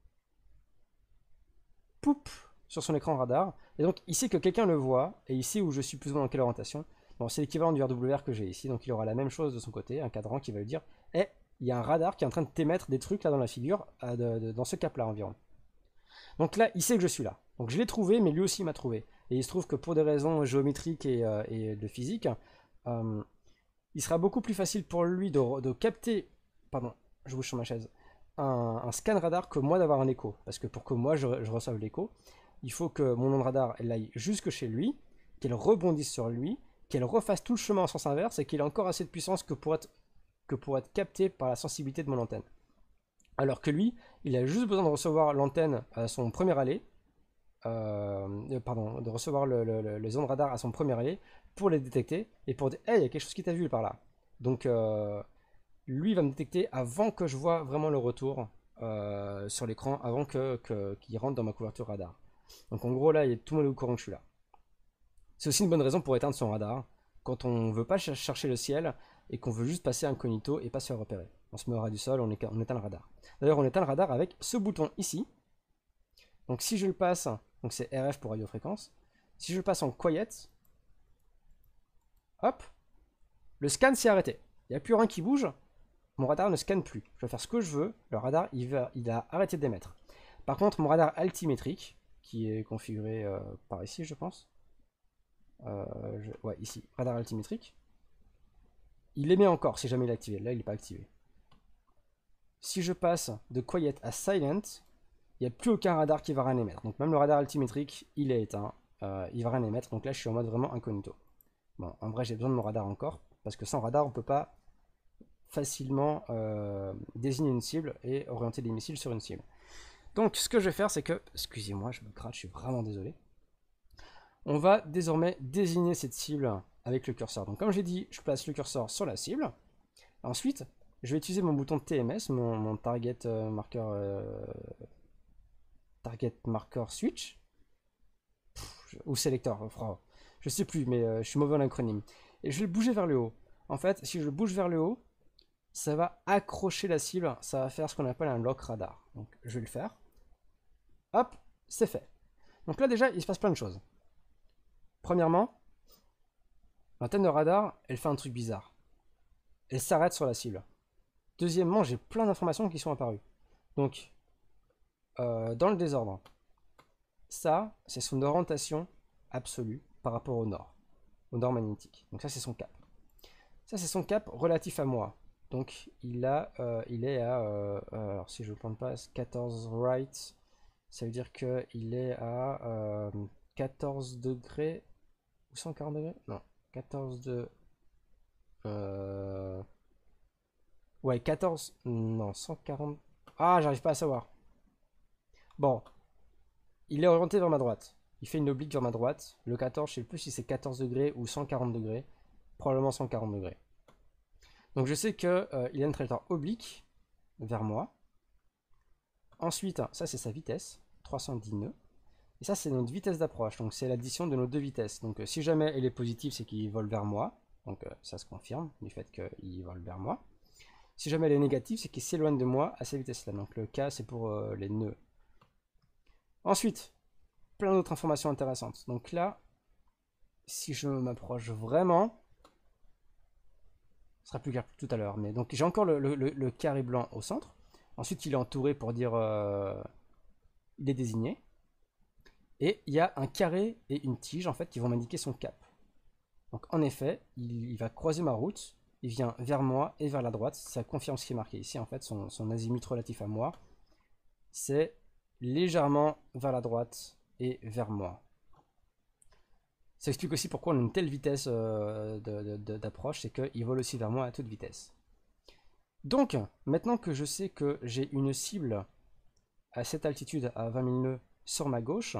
poup sur son écran radar. Et donc il sait que quelqu'un le voit et il sait où je suis plus ou moins dans quelle orientation. Bon, c'est l'équivalent du RWR que j'ai ici, donc il aura la même chose de son côté, un cadran qui va lui dire Eh, il y a un radar qui est en train de t'émettre des trucs là dans la figure, dans ce cap là environ. Donc là, il sait que je suis là. Donc je l'ai trouvé, mais lui aussi m'a trouvé. Et il se trouve que pour des raisons géométriques et de physique, il sera beaucoup plus facile pour lui de capter, pardon, je bouge sur ma chaise, un scan radar que moi d'avoir un écho. Parce que pour que moi je reçoive l'écho, il faut que mon onde radar elle aille jusque chez lui, qu'elle rebondisse sur lui, qu'elle refasse tout le chemin en sens inverse et qu'il ait encore assez de puissance que pour être capté par la sensibilité de mon antenne. Alors que lui, il a juste besoin de recevoir l'antenne à son premier aller, de recevoir les ondes radar à son premier aller pour les détecter et pour dire hey, il y a quelque chose qui t'a vu par là. Donc lui va me détecter avant que je vois vraiment le retour sur l'écran, avant qu'il rentre dans ma couverture radar. Donc en gros là, tout le monde est au courant que je suis là. C'est aussi une bonne raison pour éteindre son radar quand on ne veut pas chercher le ciel et qu'on veut juste passer incognito et pas se faire repérer. On se met au ras du sol, on éteint le radar. D'ailleurs, on éteint le radar avec ce bouton ici. Donc si je le passe, donc c'est RF pour radiofréquence. Si je le passe en quiet, hop, le scan s'est arrêté. Il n'y a plus rien qui bouge. Mon radar ne scanne plus. Je vais faire ce que je veux. Le radar, il a arrêté d'émettre. Par contre, mon radar altimétrique, qui est configuré par ici, je pense. Ouais, ici, radar altimétrique. Il émet encore si jamais il est activé. Là, il n'est pas activé. Si je passe de quiet à silent, il n'y a plus aucun radar qui va rien émettre. Donc même le radar altimétrique, il est éteint. Il va rien émettre. Donc là, je suis en mode vraiment incognito. Bon, en vrai, j'ai besoin de mon radar encore. Parce que sans radar, on ne peut pas facilement désigner une cible et orienter des missiles sur une cible. Donc ce que je vais faire, c'est que... Excusez-moi, je me gratte, je suis vraiment désolé. On va désormais désigner cette cible avec le curseur. Donc comme j'ai dit, je place le curseur sur la cible. Ensuite, je vais utiliser mon bouton TMS, mon target marker switch. Ou sélecteur, je sais plus, mais je suis mauvais en acronyme. Et je vais le bouger vers le haut. En fait, si je le bouge vers le haut, ça va accrocher la cible, ça va faire ce qu'on appelle un lock radar. Donc je vais le faire. Hop, c'est fait. Donc là déjà, il se passe plein de choses. Premièrement, l'antenne de radar, elle fait un truc bizarre. Elle s'arrête sur la cible. Deuxièmement, j'ai plein d'informations qui sont apparues. Donc, dans le désordre, ça, c'est son orientation absolue par rapport au nord magnétique. Donc ça, c'est son cap. Ça, c'est son cap relatif à moi. Donc, il est à, alors si je ne plante pas, 14 right, ça veut dire qu'il est à 14 degrés, ou 140 degrés? Non, 14 de... ouais, 14, non, 140... Ah, j'arrive pas à savoir. Bon, il est orienté vers ma droite. Il fait une oblique vers ma droite. Le 14, je sais plus si c'est 14 degrés ou 140 degrés. Probablement 140 degrés. Donc je sais qu'il a une trajectoire oblique vers moi. Ensuite, ça c'est sa vitesse, 310 nœuds. Et ça c'est notre vitesse d'approche, donc c'est l'addition de nos deux vitesses. Donc si jamais elle est positive, c'est qu'il vole vers moi. Donc ça se confirme du fait qu'il vole vers moi. Si jamais elle est négative, c'est qu'il s'éloigne de moi à cette vitesse-là. Donc le K c'est pour les nœuds. Ensuite, plein d'autres informations intéressantes. Donc là, si je m'approche vraiment, ce sera plus clair tout à l'heure. Mais donc j'ai encore le carré blanc au centre. Ensuite, il est entouré pour dire il est désigné. Et il y a un carré et une tige en fait qui vont m'indiquer son cap. Donc en effet, il va croiser ma route. Il vient vers moi et vers la droite. Ça confirme ce qui est marqué ici. En fait, son azimut relatif à moi, c'est légèrement vers la droite et vers moi. Ça explique aussi pourquoi on a une telle vitesse d'approche, c'est qu'il vole aussi vers moi à toute vitesse. Donc, maintenant que je sais que j'ai une cible à cette altitude, à 20 000 nœuds, sur ma gauche,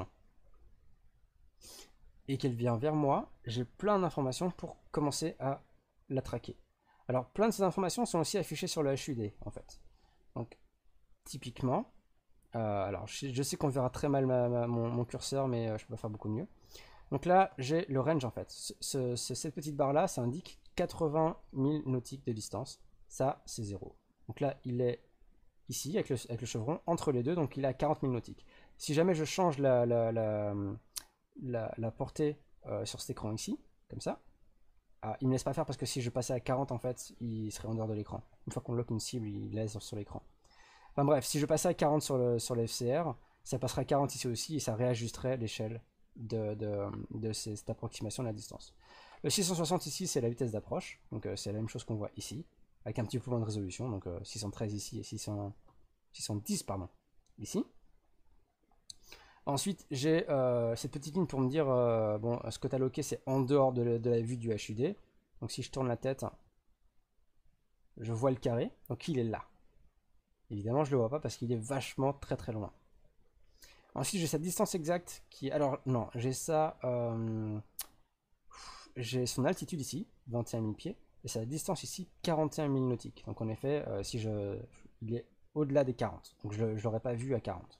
et qu'elle vient vers moi, j'ai plein d'informations pour commencer à la traquer. Alors, plein de ces informations sont aussi affichées sur le HUD, en fait. Donc, typiquement, alors je sais qu'on verra très mal mon curseur, mais je peux pas faire beaucoup mieux. Donc là, j'ai le range en fait. Cette petite barre là, ça indique 80 000 nautiques de distance. Ça, c'est 0. Donc là, il est ici avec le chevron entre les deux, donc il est à 40 000 nautiques. Si jamais je change la portée sur cet écran ici, comme ça, il ne me laisse pas faire parce que si je passais à 40, en fait, il serait en dehors de l'écran. Une fois qu'on lock une cible, il laisse sur l'écran. Enfin bref, si je passais à 40 sur le FCR, ça passera à 40 ici aussi et ça réajusterait l'échelle de cette approximation de la distance. Le 660 ici, c'est la vitesse d'approche, donc c'est la même chose qu'on voit ici, avec un petit peu moins de résolution, donc 613 ici et 610 pardon, ici. Ensuite, j'ai cette petite ligne pour me dire, bon, ce que tu as loqué, c'est en dehors de la vue du HUD. Donc si je tourne la tête, je vois le carré, donc il est là. Évidemment, je ne le vois pas parce qu'il est vachement très très loin. Ensuite, j'ai sa distance exacte qui... Alors, non, j'ai ça... j'ai son altitude ici, 21 000 pieds. et sa distance ici 41 milles nautiques. Donc en effet, il est au-delà des 40. Donc je ne l'aurais pas vu à 40.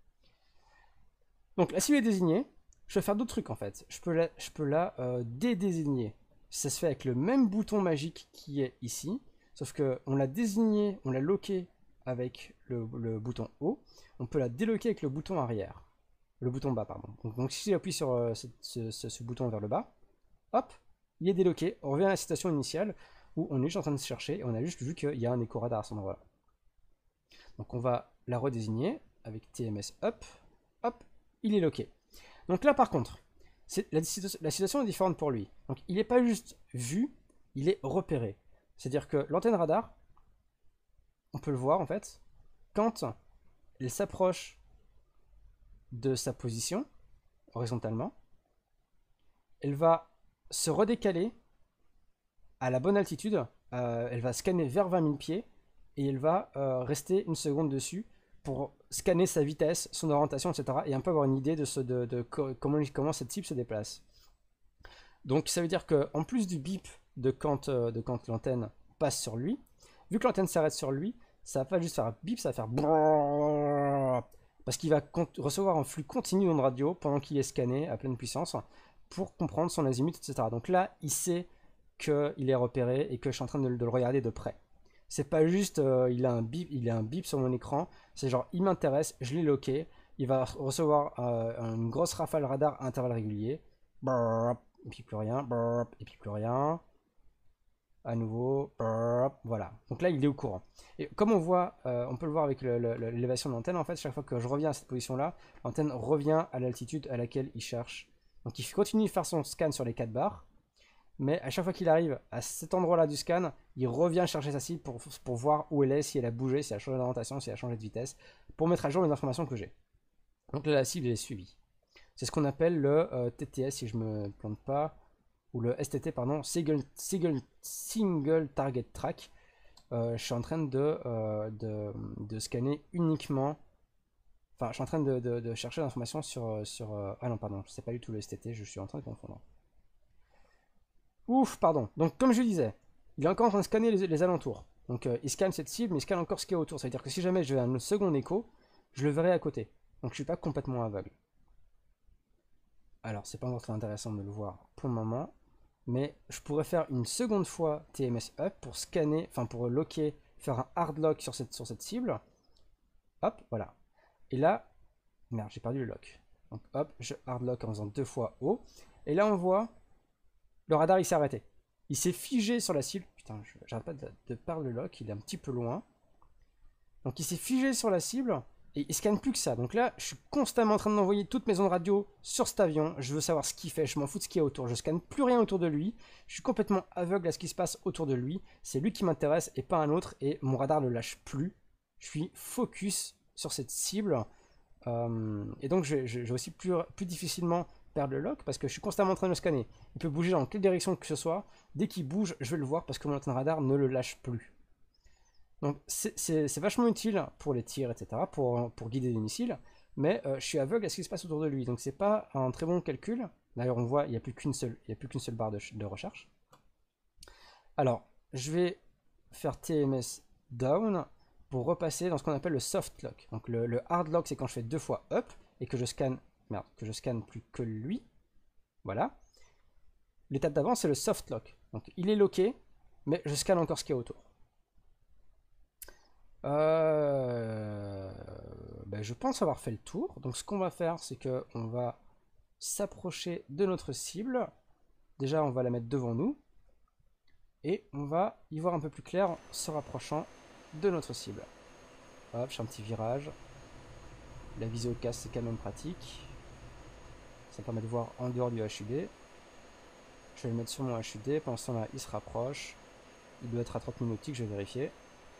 Donc la cible est désignée. Je peux faire d'autres trucs en fait. Je peux la dédésigner. Ça se fait avec le même bouton magique qui est ici. Sauf qu'on l'a désigné, on l'a loqué avec le bouton haut. On peut la déloquer avec le bouton arrière. Le bouton bas, pardon. Donc si j'appuie sur ce bouton vers le bas, hop, il est déloqué. On revient à la situation initiale où on est juste en train de se chercher et on a juste vu qu'il y a un écho radar à cet endroit-là. Donc on va la redésigner avec TMS up, hop, il est loqué. Donc là par contre, la situation est différente pour lui. Donc il n'est pas juste vu, il est repéré. C'est-à-dire que l'antenne radar, on peut le voir en fait, quand elle s'approche de sa position, horizontalement, elle va se redécaler à la bonne altitude, elle va scanner vers 20 000 pieds, et elle va rester une seconde dessus pour scanner sa vitesse, son orientation, etc. et un peu avoir une idée de comment cette cible se déplace. Donc ça veut dire qu'en plus du bip de quand l'antenne passe sur lui, vu que l'antenne s'arrête sur lui, ça va pas juste faire un bip, ça va faire brrrr, parce qu'il va recevoir un flux continu d'ondes radio pendant qu'il est scanné à pleine puissance pour comprendre son azimut, etc. Donc là, il sait qu'il est repéré et que je suis en train de le regarder de près. C'est pas juste il a un bip sur mon écran, c'est genre il m'intéresse, je l'ai loqué, il va recevoir une grosse rafale radar à intervalles réguliers, et puis plus rien, et puis plus rien, à nouveau, voilà. Donc là il est au courant. Et comme on voit, on peut le voir avec l'élévation de l'antenne, en fait, chaque fois que je reviens à cette position-là, l'antenne revient à l'altitude à laquelle il cherche. Donc il continue de faire son scan sur les 4 barres, mais à chaque fois qu'il arrive à cet endroit-là du scan, il revient chercher sa cible pour voir où elle est, si elle a bougé, si elle a changé d'orientation, si elle a changé de vitesse, pour mettre à jour les informations que j'ai. Donc là, la cible est suivie. C'est ce qu'on appelle le TTS, si je ne me plante pas, ou le STT, pardon, Single Target Track. Je suis en train de scanner uniquement. Enfin, je suis en train de chercher l'information sur ah non, pardon, c'est pas du tout le STT, je suis en train de confondre. Ouf, pardon. Donc, comme je disais, il est encore en train de scanner les alentours. Donc, il scanne cette cible, mais il scanne encore ce qui est autour. Ça veut dire que si jamais je vais à un second écho, je le verrai à côté. Donc, je suis pas complètement aveugle. Alors, c'est pas encore très intéressant de le voir pour le moment, mais je pourrais faire une seconde fois TMS up pour scanner, enfin pour locker, faire un hard lock sur cette cible. Hop, voilà. Et là, merde, j'ai perdu le lock. Donc, hop, je hard lock en faisant 2 fois haut. Et là, on voit le radar il s'est arrêté. Il s'est figé sur la cible. Putain, j'arrête pas de perdre le lock, il est un petit peu loin. Donc il s'est figé sur la cible et il scanne plus que ça. Donc là, je suis constamment en train d'envoyer toutes mes ondes radio sur cet avion. Je veux savoir ce qu'il fait, je m'en fous de ce qu'il y a autour. Je scanne plus rien autour de lui. Je suis complètement aveugle à ce qui se passe autour de lui. C'est lui qui m'intéresse et pas un autre. Et mon radar ne lâche plus. Je suis focus sur cette cible. Et donc je vais aussi plus difficilement perdre le lock parce que je suis constamment en train de le scanner. Il peut bouger dans quelle direction que ce soit. Dès qu'il bouge, je vais le voir parce que mon antenne radar ne le lâche plus. Donc c'est vachement utile pour les tirs, etc., pour guider des missiles, mais je suis aveugle à ce qui se passe autour de lui. Donc c'est pas un très bon calcul. D'ailleurs on voit, il n'y a plus qu'une seule barre de recherche. Alors, je vais faire TMS down pour repasser dans ce qu'on appelle le soft lock. Donc le hard lock, c'est quand je fais 2 fois up et que je scanne, merde, que je scanne plus que lui. Voilà. L'étape d'avant, c'est le soft lock. Donc il est locké, mais je scanne encore ce qu'il y a autour. Je pense avoir fait le tour. Donc ce qu'on va faire, c'est qu'on va s'approcher de notre cible. Déjà, on va la mettre devant nous. Et on va y voir un peu plus clair en se rapprochant de notre cible. Hop, je fais un petit virage. La viséocast, c'est quand même pratique. Ça permet de voir en dehors du HUD. Je vais le mettre sur mon HUD. Pendant ce temps-là, il se rapproche. Il doit être à 30 000 nautiques, je vais vérifier.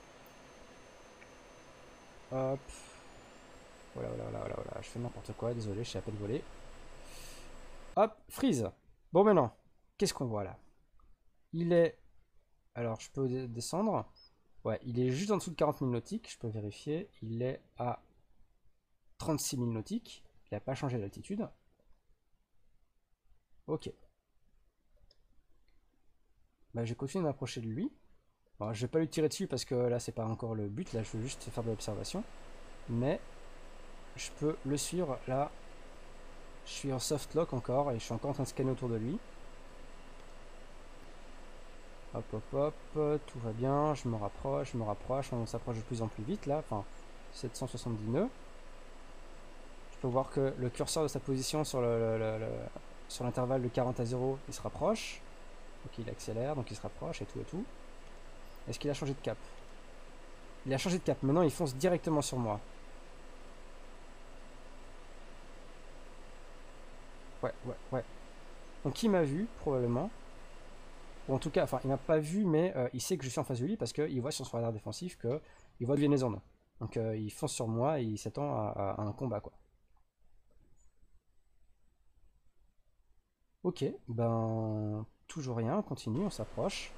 Hop. Voilà. Je fais n'importe quoi, désolé, je sais à peine voler. Hop, freeze. Bon, maintenant, qu'est-ce qu'on voit là? Il est... Alors, je peux descendre. Ouais, il est juste en dessous de 40 000 nautiques, je peux vérifier. Il est à 36 000 nautiques. Il n'a pas changé d'altitude. Ok. bah, je vais continuer de m'approcher de lui. Bon, je vais pas lui tirer dessus parce que là c'est pas encore le but, là je veux juste faire de l'observation. Mais je peux le suivre, là je suis en soft lock encore et je suis encore en train de scanner autour de lui. Hop hop hop, tout va bien, je me rapproche, on s'approche de plus en plus vite là, enfin 770 nœuds. Je peux voir que le curseur de sa position sur sur l'intervalle de 40 à 0, il se rapproche. Donc il accélère, donc il se rapproche et tout et tout. Est-ce qu'il a changé de cap? Il a changé de cap, maintenant il fonce directement sur moi. Ouais, ouais, ouais. Donc il m'a vu, probablement. Ou en tout cas, enfin il m'a pas vu, mais il sait que je suis en face de lui parce qu'il voit sur son radar défensif qu'il voit de zones. Donc il fonce sur moi et il s'attend à un combat, quoi. Ok, ben toujours rien, on continue, on s'approche.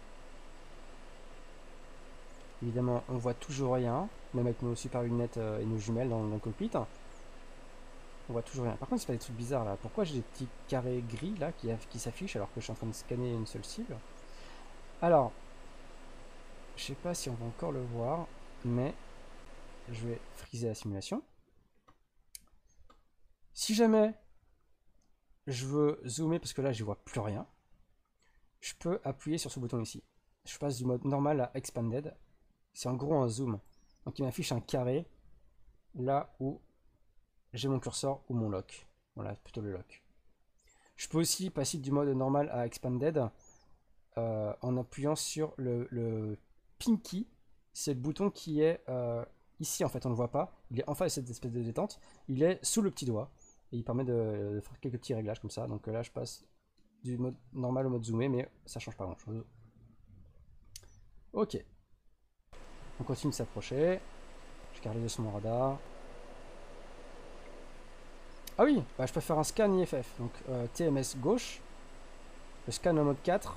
Évidemment, on voit toujours rien, même avec nos super lunettes et nos jumelles dans le cockpit. On voit toujours rien. Par contre, il se passe des trucs bizarres là. Pourquoi j'ai des petits carrés gris là qui s'affichent alors que je suis en train de scanner une seule cible? Alors, je sais pas si on va encore le voir, mais je vais friser la simulation. Si jamais je veux zoomer, parce que là je vois plus rien, je peux appuyer sur ce bouton ici. Je passe du mode normal à expanded. C'est en gros un zoom. Donc il m'affiche un carré là où j'ai mon curseur ou mon lock. Voilà, plutôt le lock. Je peux aussi passer du mode normal à expanded en appuyant sur le pinky. C'est le bouton qui est ici, en fait, on ne le voit pas. Il est en face de cette espèce de détente. Il est sous le petit doigt. Et il permet de faire quelques petits réglages comme ça. Donc là, je passe du mode normal au mode zoomé, mais ça change pas grand chose. Ok. On continue de s'approcher. Je garde les yeux sur mon radar. Ah oui, bah, je peux faire un scan IFF. Donc TMS gauche. Je scan en mode 4.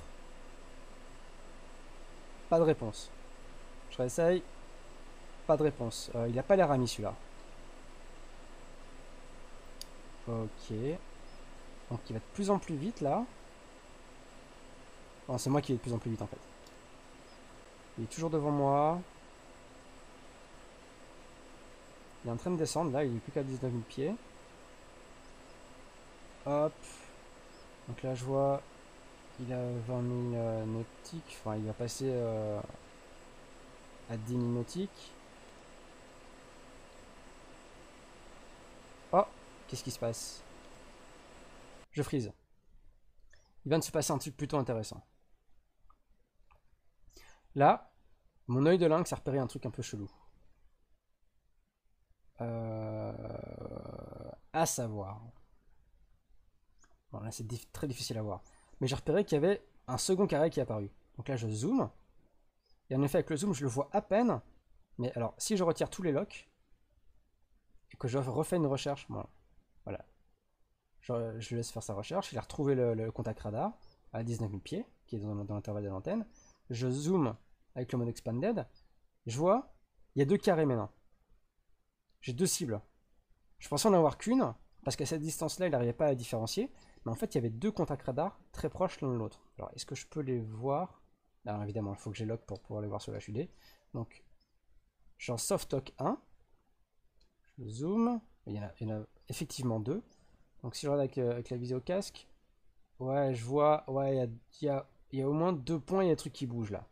Pas de réponse. Je réessaye. Pas de réponse. Il a pas l'air ami celui-là. Ok. Donc il va de plus en plus vite là. Bon, c'est moi qui vais de plus en plus vite en fait. Il est toujours devant moi. Il est en train de descendre là, il est plus qu'à 19 000 pieds. Hop. Donc là je vois, il a 20 000 nautiques. Enfin il va passer à 10 000 nautiques. Oh, qu'est-ce qui se passe? Je freeze. Il vient de se passer un truc plutôt intéressant. Là, mon œil de lynx a repéré un truc un peu chelou. À savoir. Bon, là, c'est très difficile à voir. Mais j'ai repéré qu'il y avait un second carré qui est apparu. Donc là, je zoome. Et en effet, avec le zoom, je le vois à peine. Mais alors, si je retire tous les locks, et que je refais une recherche, bon, voilà. Je laisse faire sa recherche. Il a retrouvé le contact radar à 19 000 pieds, qui est dans l'intervalle de l'antenne. Je zoome avec le mode expanded. Je vois, il y a deux carrés maintenant. J'ai deux cibles. Je pensais en avoir qu'une, parce qu'à cette distance-là, il n'arrivait pas à différencier. Mais en fait, il y avait deux contacts radars très proches l'un de l'autre. Alors, est-ce que je peux les voir? Alors, évidemment, il faut que j'ai lock pour pouvoir les voir sur la HUD. Donc, j'en soft lock 1. Je zoome. Il y en a effectivement deux. Donc, si je regarde avec la visée au casque, ouais, je vois, ouais, il y a au moins deux points, il y a des trucs qui bougent là.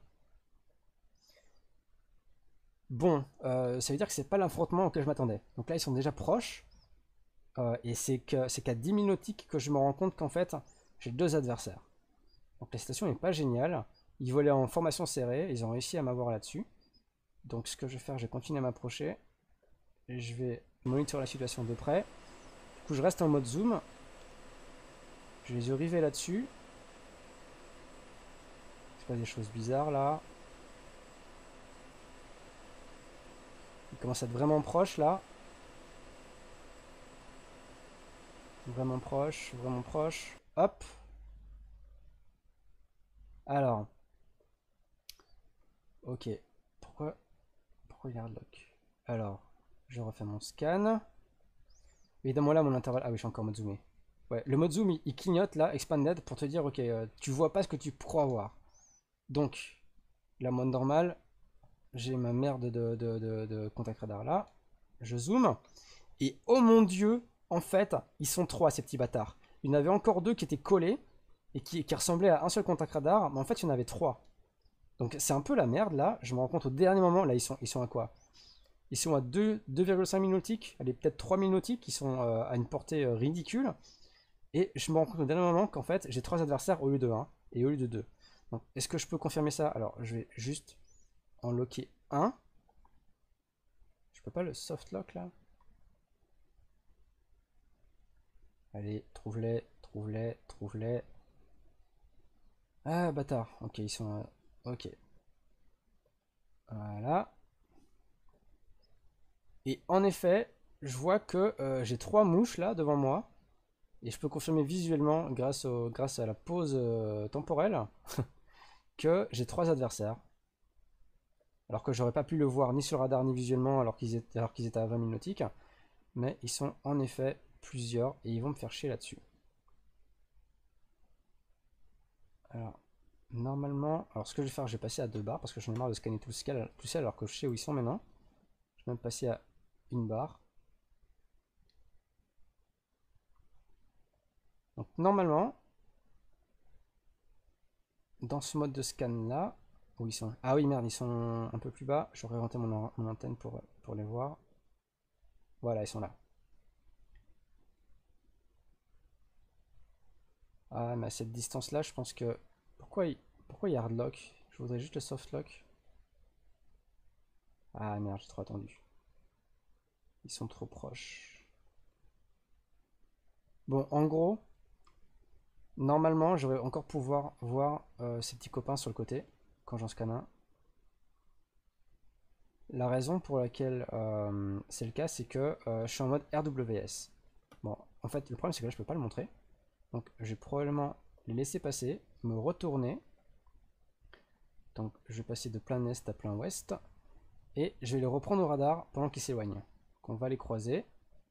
Bon, ça veut dire que c'est pas l'affrontement auquel je m'attendais. Donc là, ils sont déjà proches. Et c'est qu'à 10 000 nautiques que je me rends compte qu'en fait, j'ai deux adversaires. Donc la situation n'est pas géniale. Ils volaient en formation serrée, ils ont réussi à m'avoir là-dessus. Donc ce que je vais faire, je vais continuer à m'approcher. Je vais monitorer la situation de près. Du coup, je reste en mode zoom. Je les ai rivés là-dessus. Il se passe des choses bizarres là. Ils commencent à être vraiment proches là. Vraiment proche, vraiment proche. Hop. Alors. Ok. Pourquoi il y a lock? Alors, je refais mon scan. Évidemment là, mon intervalle... Ah oui, je suis encore en mode zoomé. Ouais, le mode zoom, il clignote là, expanded, pour te dire, ok, tu vois pas ce que tu crois voir. Donc, la mode normale, j'ai ma merde de contact radar là. Je zoome. Et oh mon dieu, en fait, ils sont trois ces petits bâtards. Il y en avait encore deux qui étaient collés et qui ressemblaient à un seul contact radar, mais en fait il y en avait trois. Donc c'est un peu la merde là. Je me rends compte au dernier moment, là ils sont à quoi? Ils sont à 2,5 000 nautiques, allez peut-être 3 000 nautiques, ils sont à une portée ridicule. Et je me rends compte au dernier moment qu'en fait j'ai trois adversaires au lieu de un et au lieu de deux. Donc est-ce que je peux confirmer ça? Alors je vais juste en locker un. Je peux pas le soft lock là? Allez, trouve-les, trouve-les, trouve-les. Ah, bâtard. Ok, ils sont... ok. Voilà. Et en effet, je vois que j'ai trois mouches là devant moi. Et je peux confirmer visuellement, grâce à la pause temporelle, que j'ai trois adversaires. Alors que j'aurais pas pu le voir ni sur le radar ni visuellement alors qu'ils étaient à 20 000 nautiques. Mais ils sont en effet plusieurs et ils vont me faire chier là-dessus. Alors, normalement... Alors ce que je vais faire, je vais passer à 2 barres parce que j'en ai marre de scanner tout le ciel alors que je sais où ils sont maintenant. Je vais même passer à une barre. Donc normalement, dans ce mode de scan là, où ils sont... Ah oui merde, ils sont un peu plus bas. J'aurais orienté mon antenne pour les voir. Voilà, ils sont là. Ah mais à cette distance là, je pense que... Pourquoi il y a hardlock? Je voudrais juste le softlock. Ah merde, j'ai trop attendu. Ils sont trop proches. Bon, en gros, normalement, j'aurais encore pouvoir voir ces petits copains sur le côté, quand j'en scanne un. La raison pour laquelle c'est le cas, c'est que je suis en mode RWS. Bon, en fait, le problème, c'est que là, je peux pas le montrer. Donc, je vais probablement les laisser passer, me retourner. Donc, je vais passer de plein est à plein ouest. Et je vais les reprendre au radar pendant qu'ils s'éloignent. Donc, on va les croiser.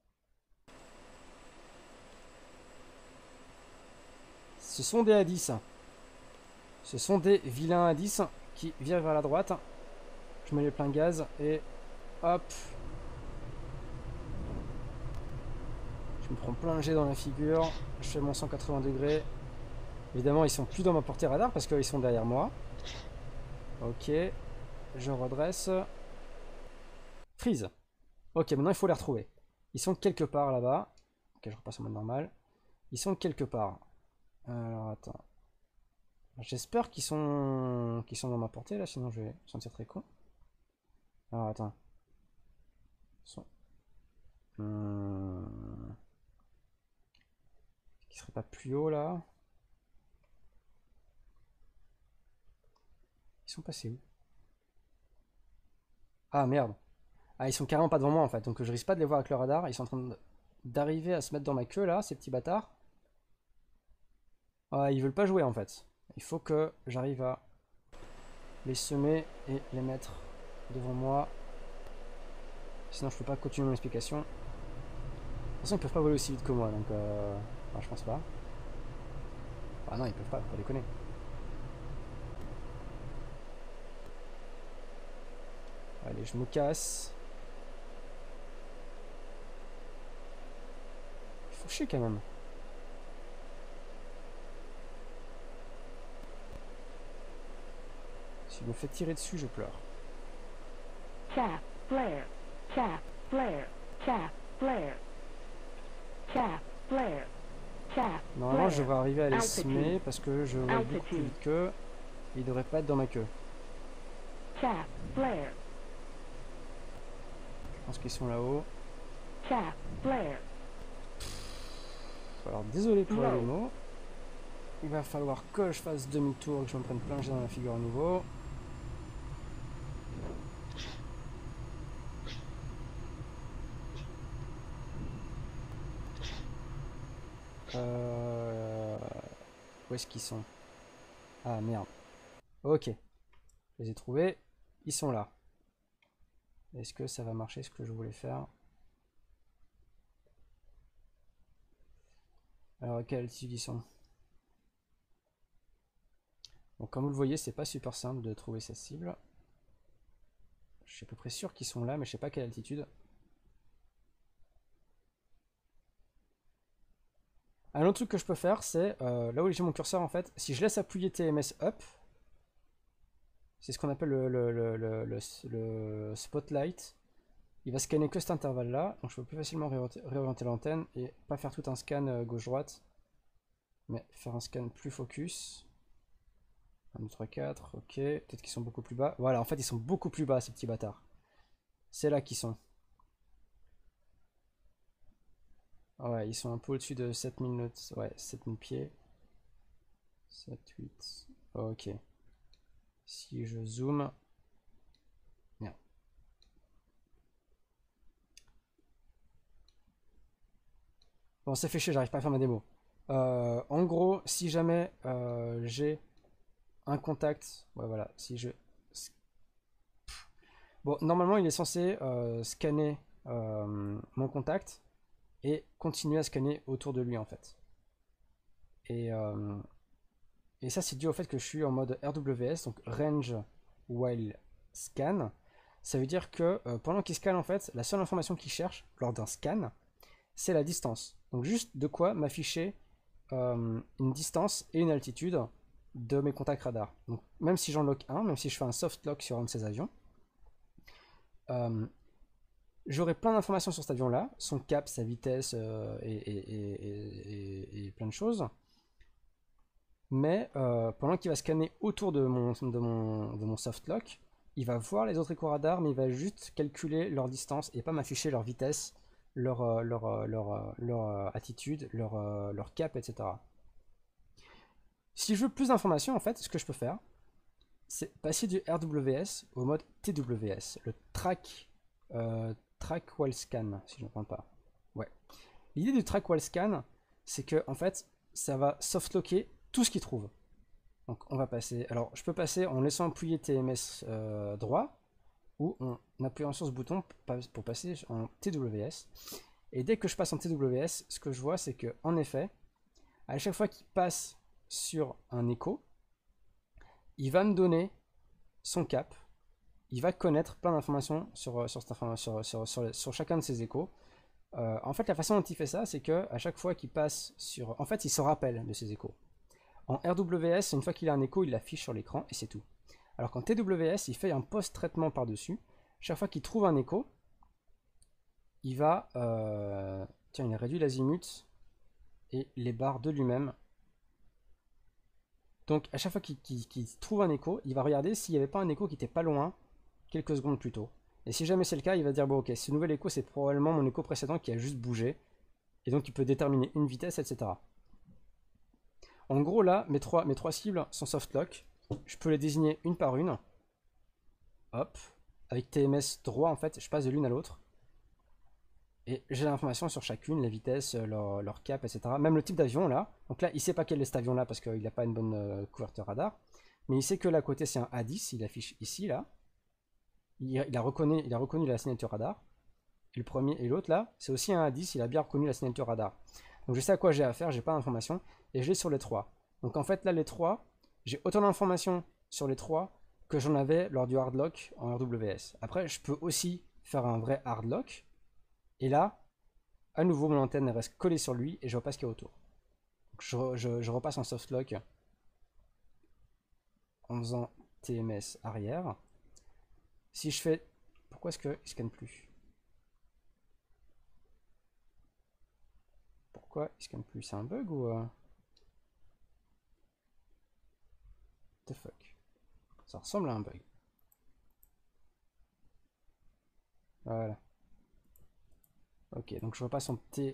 Ce sont des A10. Ce sont des vilains A10 qui virent vers la droite. Je mets les pleins gaz et hop. Je me prends plein jet dans la figure. Je fais mon 180 degrés. Évidemment, ils sont plus dans ma portée radar parce qu'ils sont derrière moi. Ok. Je redresse. Freeze. Ok, maintenant il faut les retrouver. Ils sont quelque part là-bas. Ok, je repasse en mode normal. Ils sont quelque part. Alors attends. J'espère qu'ils sont dans ma portée là, sinon je vais me sentir très con. Alors attends. Ils sont... Qui serait pas plus haut là? Ils sont passés où? Ah merde. Ah, ils sont carrément pas devant moi en fait, donc je risque pas de les voir avec le radar. Ils sont en train d'arriver à se mettre dans ma queue là, ces petits bâtards. Ah, ils veulent pas jouer en fait. Il faut que j'arrive à les semer et les mettre devant moi. Sinon je peux pas continuer mon explication. De toute façon ils peuvent pas voler aussi vite que moi, donc enfin, je pense pas. Ah non, ils peuvent pas déconner. Allez, je me casse. Il faut chier quand même. Si je me fais tirer dessus, je pleure. Chaff, flare, chaff, flare, chaff, flare, chaff, flare, chaff, Normalement, je flare, devrais arriver à les altitude, semer parce que je vole beaucoup plus altitude, vite qu'eux. Ils devraient pas être dans ma queue. chaff, flare, Je pense qu'ils sont là-haut. chaff, flare, Alors désolé pour la low, démo. Il va falloir que je fasse demi-tour et que je me prenne plein jet dans la figure à nouveau. Euh... Où est-ce qu'ils sont? Ah merde. Ok. Je les ai trouvés. Ils sont là. Est-ce que ça va marcher ce que je voulais faire? Alors à quelle altitude ils sont? Donc comme vous le voyez, c'est pas super simple de trouver sa cible. Je suis à peu près sûr qu'ils sont là, mais je sais pas quelle altitude. Un autre truc que je peux faire, c'est là où j'ai mon curseur en fait, si je laisse appuyer TMS up, c'est ce qu'on appelle le spotlight. Il va scanner que cet intervalle là, donc je peux plus facilement réorienter l'antenne et pas faire tout un scan gauche-droite, mais faire un scan plus focus. 1, 2, 3, 4, ok, peut-être qu'ils sont beaucoup plus bas. Voilà, en fait ils sont beaucoup plus bas ces petits bâtards. C'est là qu'ils sont. Ouais, ils sont un peu au-dessus de 7000 notes. Ouais, 7000 pieds. 7, 8. Ok. Si je zoome. Merde. Bon, ça fait chier, j'arrive pas à faire ma démo. En gros, si jamais j'ai un contact. Ouais, voilà. Si je. Bon, normalement, il est censé scanner mon contact et continuer à scanner autour de lui en fait. Et, euh, et ça, c'est dû au fait que je suis en mode RWS, donc Range While Scan. Ça veut dire que pendant qu'il scanne, en fait, la seule information qu'il cherche lors d'un scan, c'est la distance. Donc juste de quoi m'afficher une distance et une altitude de mes contacts radar. Donc même si j'en lock un, même si je fais un soft lock sur un de ces avions, j'aurai plein d'informations sur cet avion-là, son cap, sa vitesse et plein de choses. Mais pendant qu'il va scanner autour de mon softlock, il va voir les autres échos radars, mais il va juste calculer leur distance et pas m'afficher leur vitesse, leur attitude, leur cap, etc. Si je veux plus d'informations, en fait, ce que je peux faire, c'est passer du RWS au mode TWS, le track while scan, si je ne me trompe pas. Ouais. L'idée du track while scan, c'est que en fait, ça va softlocker tout ce qu'il trouve. Donc on va passer. Alors je peux passer en laissant appuyer TMS droit ou en appuyant sur ce bouton pour passer en TWS. Et dès que je passe en TWS, ce que je vois, c'est que en effet, à chaque fois qu'il passe sur un écho, il va me donner son cap. Il va connaître plein d'informations sur chacun de ces échos. En fait, la façon dont il fait ça, c'est que à chaque fois qu'il passe sur. En fait, il se rappelle de ces échos. En RWS, une fois qu'il a un écho, il l'affiche sur l'écran et c'est tout. Alors qu'en TWS, il fait un post-traitement par-dessus. Chaque fois qu'il trouve un écho, il va. Tiens, il a réduit l'azimut et les barres de lui-même. Donc, à chaque fois qu'il trouve un écho, il va regarder s'il n'y avait pas un écho qui était pas loin quelques secondes plus tôt. Et si jamais c'est le cas, il va dire bon, ok, ce nouvel écho, c'est probablement mon écho précédent qui a juste bougé. Et donc, il peut déterminer une vitesse, etc. En gros, là, mes trois cibles sont softlock. Je peux les désigner une par une. Hop. Avec TMS droit, en fait, je passe de l'une à l'autre. Et j'ai l'information sur chacune, les vitesses, leur cap, etc. Même le type d'avion, là. Donc là, il sait pas quel est cet avion-là parce qu'il n'a pas une bonne couverture radar. Mais il sait que là, côté, c'est un A10. Il affiche ici, là. Il a reconnu la signature radar. Et le premier et l'autre, là, c'est aussi un A10. Il a bien reconnu la signature radar. Donc je sais à quoi j'ai affaire, j'ai pas d'informations. Et je l'ai sur les trois. Donc en fait, là, les trois, j'ai autant d'informations sur les trois que j'en avais lors du hardlock en RWS. Après, je peux aussi faire un vrai hardlock. Et là, à nouveau, mon antenne reste collée sur lui et je vois pas ce qu'il y a autour. Donc je repasse en softlock en faisant TMS arrière. Si je fais... Pourquoi est-ce qu'il scanne plus? Pourquoi il scanne plus? C'est un bug ou... What the fuck? Ça ressemble à un bug. Voilà. Ok, donc je repasse en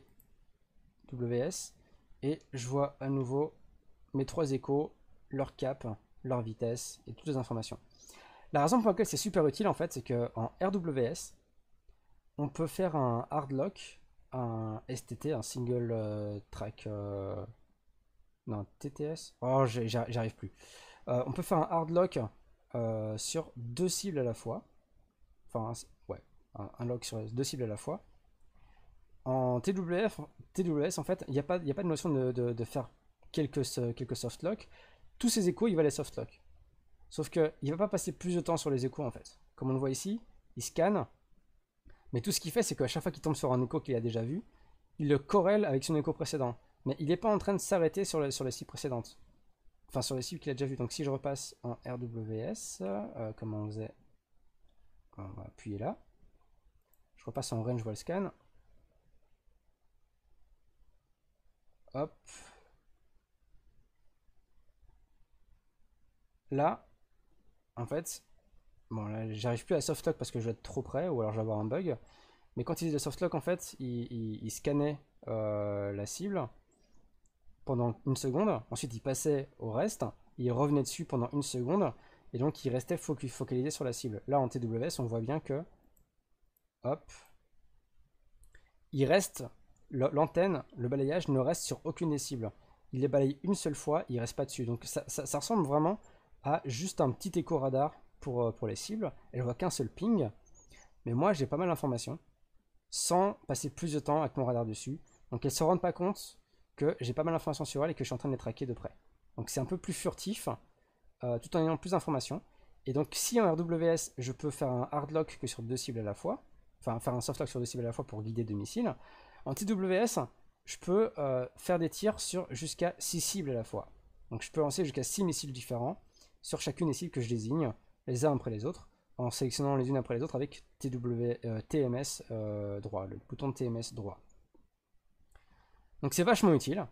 TWS et je vois à nouveau mes trois échos, leur cap, leur vitesse et toutes les informations. La raison pour laquelle c'est super utile en fait, c'est qu'en RWS, on peut faire un hard lock, un STT, un single track. Non, TTS. Oh, j'arrive plus. On peut faire un hard lock sur deux cibles à la fois. Enfin, ouais, un lock sur deux cibles à la fois. En TWS, en fait, il n'y a pas de notion de faire quelques soft locks. tous ces échos, il va les softlock. Sauf qu'il ne va pas passer plus de temps sur les échos en fait. Comme on le voit ici, il scanne, mais tout ce qu'il fait, c'est qu'à chaque fois qu'il tombe sur un écho qu'il a déjà vu, il le corrèle avec son écho précédent. Mais il n'est pas en train de s'arrêter sur les cibles précédentes. Enfin, sur les cibles qu'il a déjà vues. Donc si je repasse en RWS, comme on faisait, on va appuyer là. Je repasse en range wall scan. Hop. Là, en fait, bon là j'arrive plus à softlock parce que je vais être trop près ou alors je vais avoir un bug. Mais quand il faisait le softlock, en fait, il scannait la cible pendant une seconde. Ensuite, il passait au reste. Il revenait dessus pendant une seconde. Et donc, il restait focalisé sur la cible. Là, en TWS, on voit bien que, hop, il reste, l'antenne, le balayage ne reste sur aucune des cibles. Il les balaye une seule fois, il reste pas dessus. Donc, ça ressemble vraiment à juste un petit écho radar pour les cibles. Elle voit qu'un seul ping. Mais moi, j'ai pas mal d'informations sans passer plus de temps avec mon radar dessus. Donc elles ne se rendent pas compte que j'ai pas mal d'informations sur elle et que je suis en train de les traquer de près. Donc c'est un peu plus furtif, tout en ayant plus d'informations. Et donc si en RWS, je peux faire un hardlock que sur 2 cibles à la fois, enfin faire un softlock sur 2 cibles à la fois pour guider 2 missiles, en TWS, je peux faire des tirs sur jusqu'à 6 cibles à la fois. Donc je peux lancer jusqu'à 6 missiles différents sur chacune des cibles que je désigne, les uns après les autres, en sélectionnant les unes après les autres avec TMS droit, le bouton de TMS droit. Donc c'est vachement utile,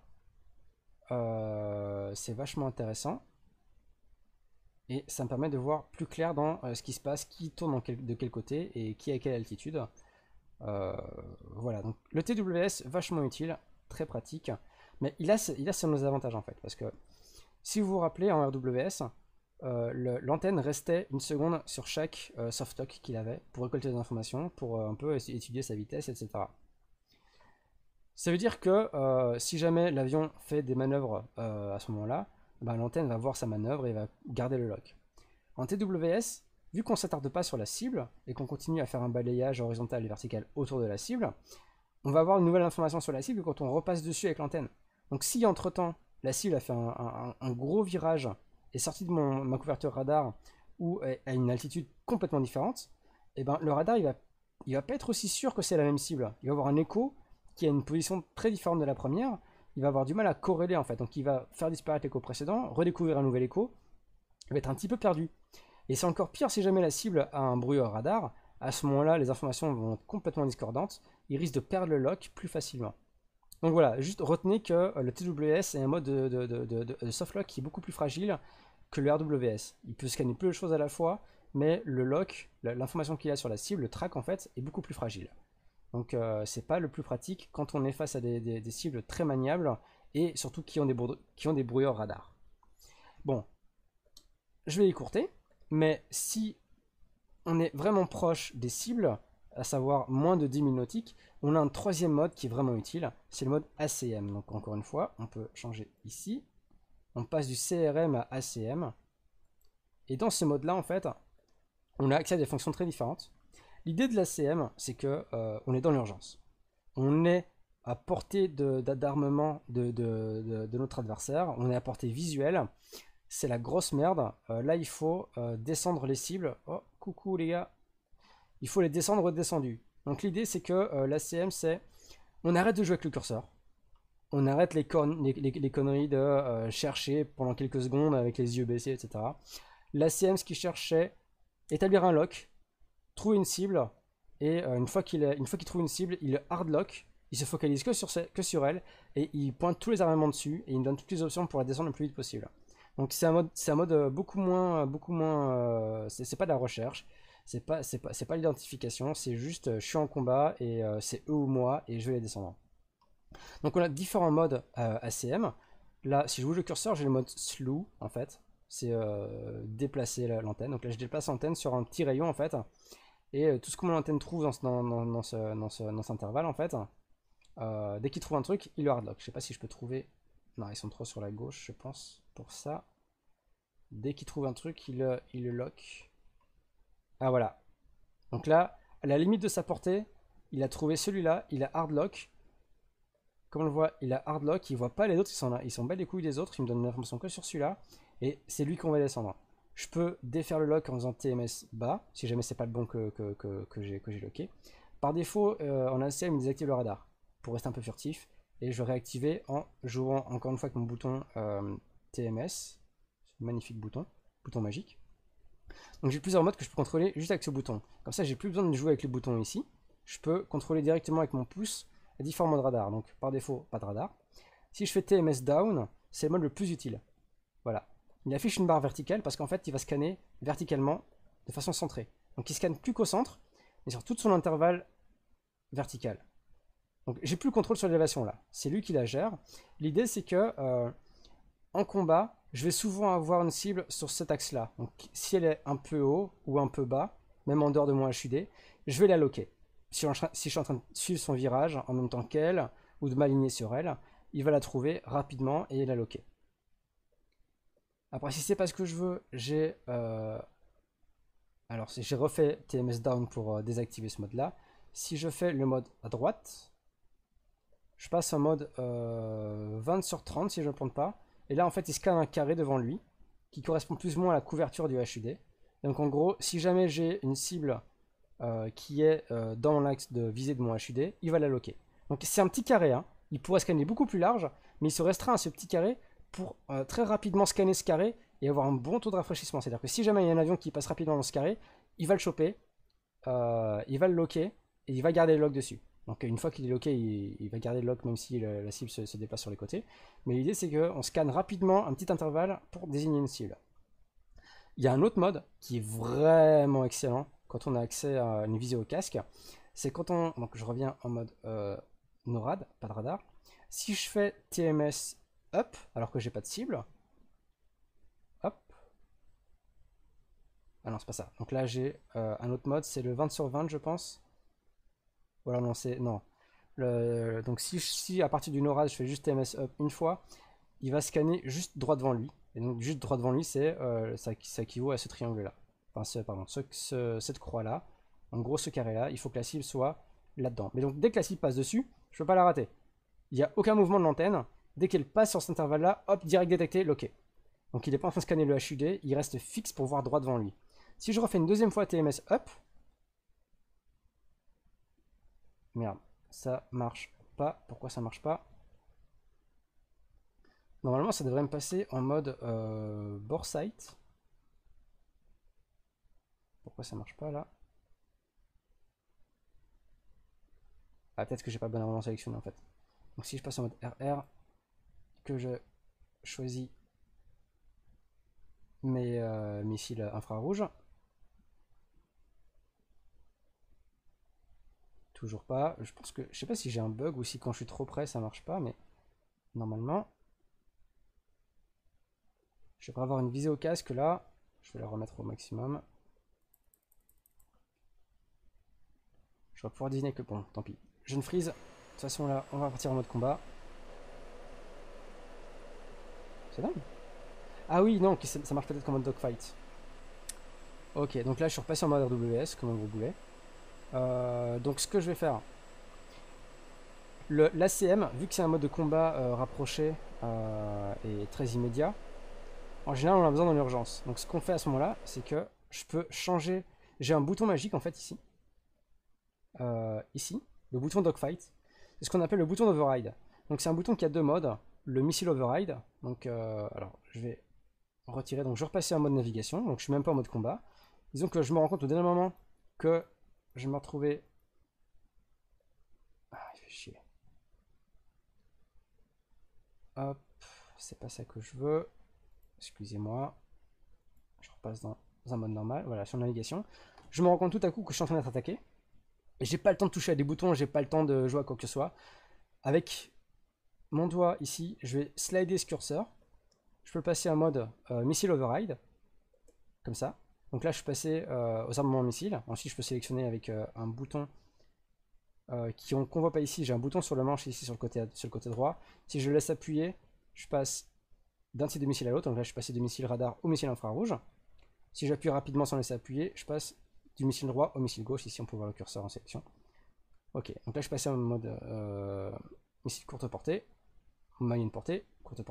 c'est vachement intéressant, et ça me permet de voir plus clair dans ce qui se passe, qui tourne de quel côté et qui est à quelle altitude. Voilà, donc le TWS vachement utile, très pratique, mais il a ses avantages en fait, parce que si vous vous rappelez en RWS, l'antenne restait une seconde sur chaque softlock qu'il avait pour récolter des informations, pour un peu étudier sa vitesse, etc. Ça veut dire que si jamais l'avion fait des manœuvres à ce moment-là, ben, l'antenne va voir sa manœuvre et va garder le lock. En TWS, vu qu'on ne s'attarde pas sur la cible et qu'on continue à faire un balayage horizontal et vertical autour de la cible, on va avoir une nouvelle information sur la cible quand on repasse dessus avec l'antenne. Donc si entre-temps, la cible a fait un gros virage, est sortie de ma couverture radar ou à une altitude complètement différente, et ben, le radar il va pas être aussi sûr que c'est la même cible. Il va avoir un écho qui a une position très différente de la première. Il va avoir du mal à corréler en fait. Donc il va faire disparaître l'écho précédent, redécouvrir un nouvel écho. Il va être un petit peu perdu. Et c'est encore pire si jamais la cible a un brouilleur radar. À ce moment-là, les informations vont être complètement discordantes. Il risque de perdre le lock plus facilement. Donc voilà, juste retenez que le TWS est un mode de softlock qui est beaucoup plus fragile que le RWS. Il peut scanner plus de choses à la fois, mais le lock, l'information qu'il a sur la cible, le track en fait, est beaucoup plus fragile. Donc c'est pas le plus pratique quand on est face à des cibles très maniables et surtout qui ont des brouilleurs radar. Bon, je vais écourter, mais si on est vraiment proche des cibles, à savoir moins de 10 000 nautiques, on a un troisième mode qui est vraiment utile, c'est le mode ACM. Donc encore une fois, on peut changer ici, on passe du CRM à ACM, et dans ce mode-là, en fait, on a accès à des fonctions très différentes. L'idée de l'ACM, c'est que on est dans l'urgence. On est à portée d'armement de notre adversaire, on est à portée visuelle, c'est la grosse merde. Là, il faut descendre les cibles. Oh, coucou les gars. Il faut les descendre redescendus. Donc l'idée, c'est que l'ACM, c'est... On arrête de jouer avec le curseur. On arrête les conneries de chercher pendant quelques secondes avec les yeux baissés, etc. L'ACM, ce qu'il cherche, c'est établir un lock, trouver une cible, et une fois qu'il trouve une cible, il hardlock, il se focalise que sur elle, et il pointe tous les armements dessus, et il me donne toutes les options pour la descendre le plus vite possible. Donc c'est un mode beaucoup moins, c'est pas de la recherche, c'est pas l'identification, c'est juste je suis en combat et c'est eux ou moi et je vais les descendre. Donc on a différents modes ACM. Là, si je bouge le curseur, j'ai le mode slew en fait, c'est déplacer l'antenne. Donc là, je déplace l'antenne sur un petit rayon en fait, et tout ce que mon antenne trouve dans cet intervalle en fait, dès qu'il trouve un truc, il le hardlock. Je sais pas si je peux trouver. Non, ils sont trop sur la gauche, je pense, pour ça. Dès qu'il trouve un truc, il le lock. Ah, voilà. Donc là, à la limite de sa portée, il a trouvé celui-là, il a hardlock. Comme on le voit, il a hardlock, il voit pas les autres, ils sont bas les couilles des autres, il me donne l'information que sur celui-là. Et c'est lui qu'on va descendre. Je peux défaire le lock en faisant TMS bas, si jamais c'est pas le bon que j'ai locké. Par défaut, en ACM, il désactive le radar, pour rester un peu furtif. Et je vais réactiver en jouant encore une fois avec mon bouton TMS. Magnifique bouton magique. Donc j'ai plusieurs modes que je peux contrôler juste avec ce bouton. Comme ça, j'ai plus besoin de jouer avec les boutons ici. Je peux contrôler directement avec mon pouce les différents modes radar. Donc par défaut, pas de radar. Si je fais TMS down, c'est le mode le plus utile. Voilà. Il affiche une barre verticale parce qu'en fait, il va scanner verticalement de façon centrée. Donc il scanne plus qu'au centre, mais sur tout son intervalle vertical. Donc j'ai plus le contrôle sur l'élévation là. C'est lui qui la gère. L'idée c'est que en combat, je vais souvent avoir une cible sur cet axe-là. Donc si elle est un peu haut ou un peu bas, même en dehors de mon HUD, je vais la loquer. Si je suis en train de suivre son virage en même temps qu'elle, ou de m'aligner sur elle, il va la trouver rapidement et la loquer. Après, si c'est pas ce que je veux, j'ai refait TMS down pour désactiver ce mode-là. Si je fais le mode à droite, je passe en mode 20/30 si je ne me trompe pas. Et là, en fait, il scanne un carré devant lui qui correspond plus ou moins à la couverture du HUD. Donc, en gros, si jamais j'ai une cible qui est dans l'axe de visée de mon HUD, il va la loquer. Donc, c'est un petit carré. Hein. Il pourrait scanner beaucoup plus large, mais il se restreint à ce petit carré pour très rapidement scanner ce carré et avoir un bon taux de rafraîchissement. C'est-à-dire que si jamais il y a un avion qui passe rapidement dans ce carré, il va le choper, il va le loquer et il va garder le lock dessus. Donc une fois qu'il est locké, il va garder le lock même si la cible se déplace sur les côtés. Mais l'idée c'est qu'on scanne rapidement un petit intervalle pour désigner une cible. Il y a un autre mode qui est vraiment excellent quand on a accès à une visée au casque. C'est quand on... Donc je reviens en mode NORAD, pas de radar. Si je fais TMS up, alors que j'ai pas de cible, hop. Ah non, c'est pas ça. Donc là j'ai un autre mode, c'est le 20/20 je pense. Voilà, non, c'est... Non. Donc si à partir du NORAD je fais juste TMS up une fois, il va scanner juste droit devant lui. Et donc juste droit devant lui, c'est ça équivaut à ce triangle-là. Enfin, cette croix-là. En gros, ce carré-là, il faut que la cible soit là-dedans. Mais donc dès que la cible passe dessus, je peux pas la rater. Il n'y a aucun mouvement de l'antenne. Dès qu'elle passe sur cet intervalle-là, hop, direct détecté, locké. Donc il n'est pas en train de scanner le HUD, il reste fixe pour voir droit devant lui. Si je refais une deuxième fois TMS up, merde, ça marche pas. Pourquoi ça marche pas? Normalement, ça devrait me passer en mode bore sight. Pourquoi ça marche pas là? Ah, peut-être que j'ai pas bien vraiment sélectionné en fait. Donc si je passe en mode RR, que je choisis mes missiles infrarouges. Toujours pas. Je pense que... Je sais pas si j'ai un bug ou si quand je suis trop près ça marche pas, mais normalement... Je devrais avoir une visée au casque là. Je vais la remettre au maximum. Je vais pouvoir désigner que... Bon, tant pis. Je ne freeze. De toute façon là, on va partir en mode combat. C'est dingue. Ah oui, non, ça marche peut-être qu'en mode dogfight. Ok, donc là je suis repassé en mode RWS, comme un gros boulet. Donc ce que je vais faire, l'ACM, vu que c'est un mode de combat rapproché et très immédiat, en général on a besoin dans l'urgence. Donc ce qu'on fait à ce moment-là, c'est que je peux changer. J'ai un bouton magique en fait ici. Ici, le bouton dogfight. C'est ce qu'on appelle le bouton d'override. Donc c'est un bouton qui a deux modes. Le missile override. Donc alors je vais retirer. Donc je vais repasser en mode navigation. Donc je suis même pas en mode combat. Disons que je me rends compte au dernier moment que je vais me retrouver. Ah, il fait chier. Hop, c'est pas ça que je veux. Excusez-moi. Je repasse dans un mode normal. Voilà, sur navigation. Je me rends compte tout à coup que je suis en train d'être attaqué. Et j'ai pas le temps de toucher à des boutons, j'ai pas le temps de jouer à quoi que ce soit. Avec mon doigt ici, je vais slider ce curseur. Je peux passer en mode missile override. Comme ça. Donc là, je suis passé aux armements missiles. Ensuite, je peux sélectionner avec un bouton qu'on voit pas ici. J'ai un bouton sur le manche ici sur le côté droit. Si je le laisse appuyer, je passe d'un type de missile à l'autre. Donc là, je suis passé de missile radar au missile infrarouge. Si j'appuie rapidement sans laisser appuyer, je passe du missile droit au missile gauche. Ici, on peut voir le curseur en sélection. Ok, donc là, je suis passé en mode missile courte portée, moyenne portée, courte portée,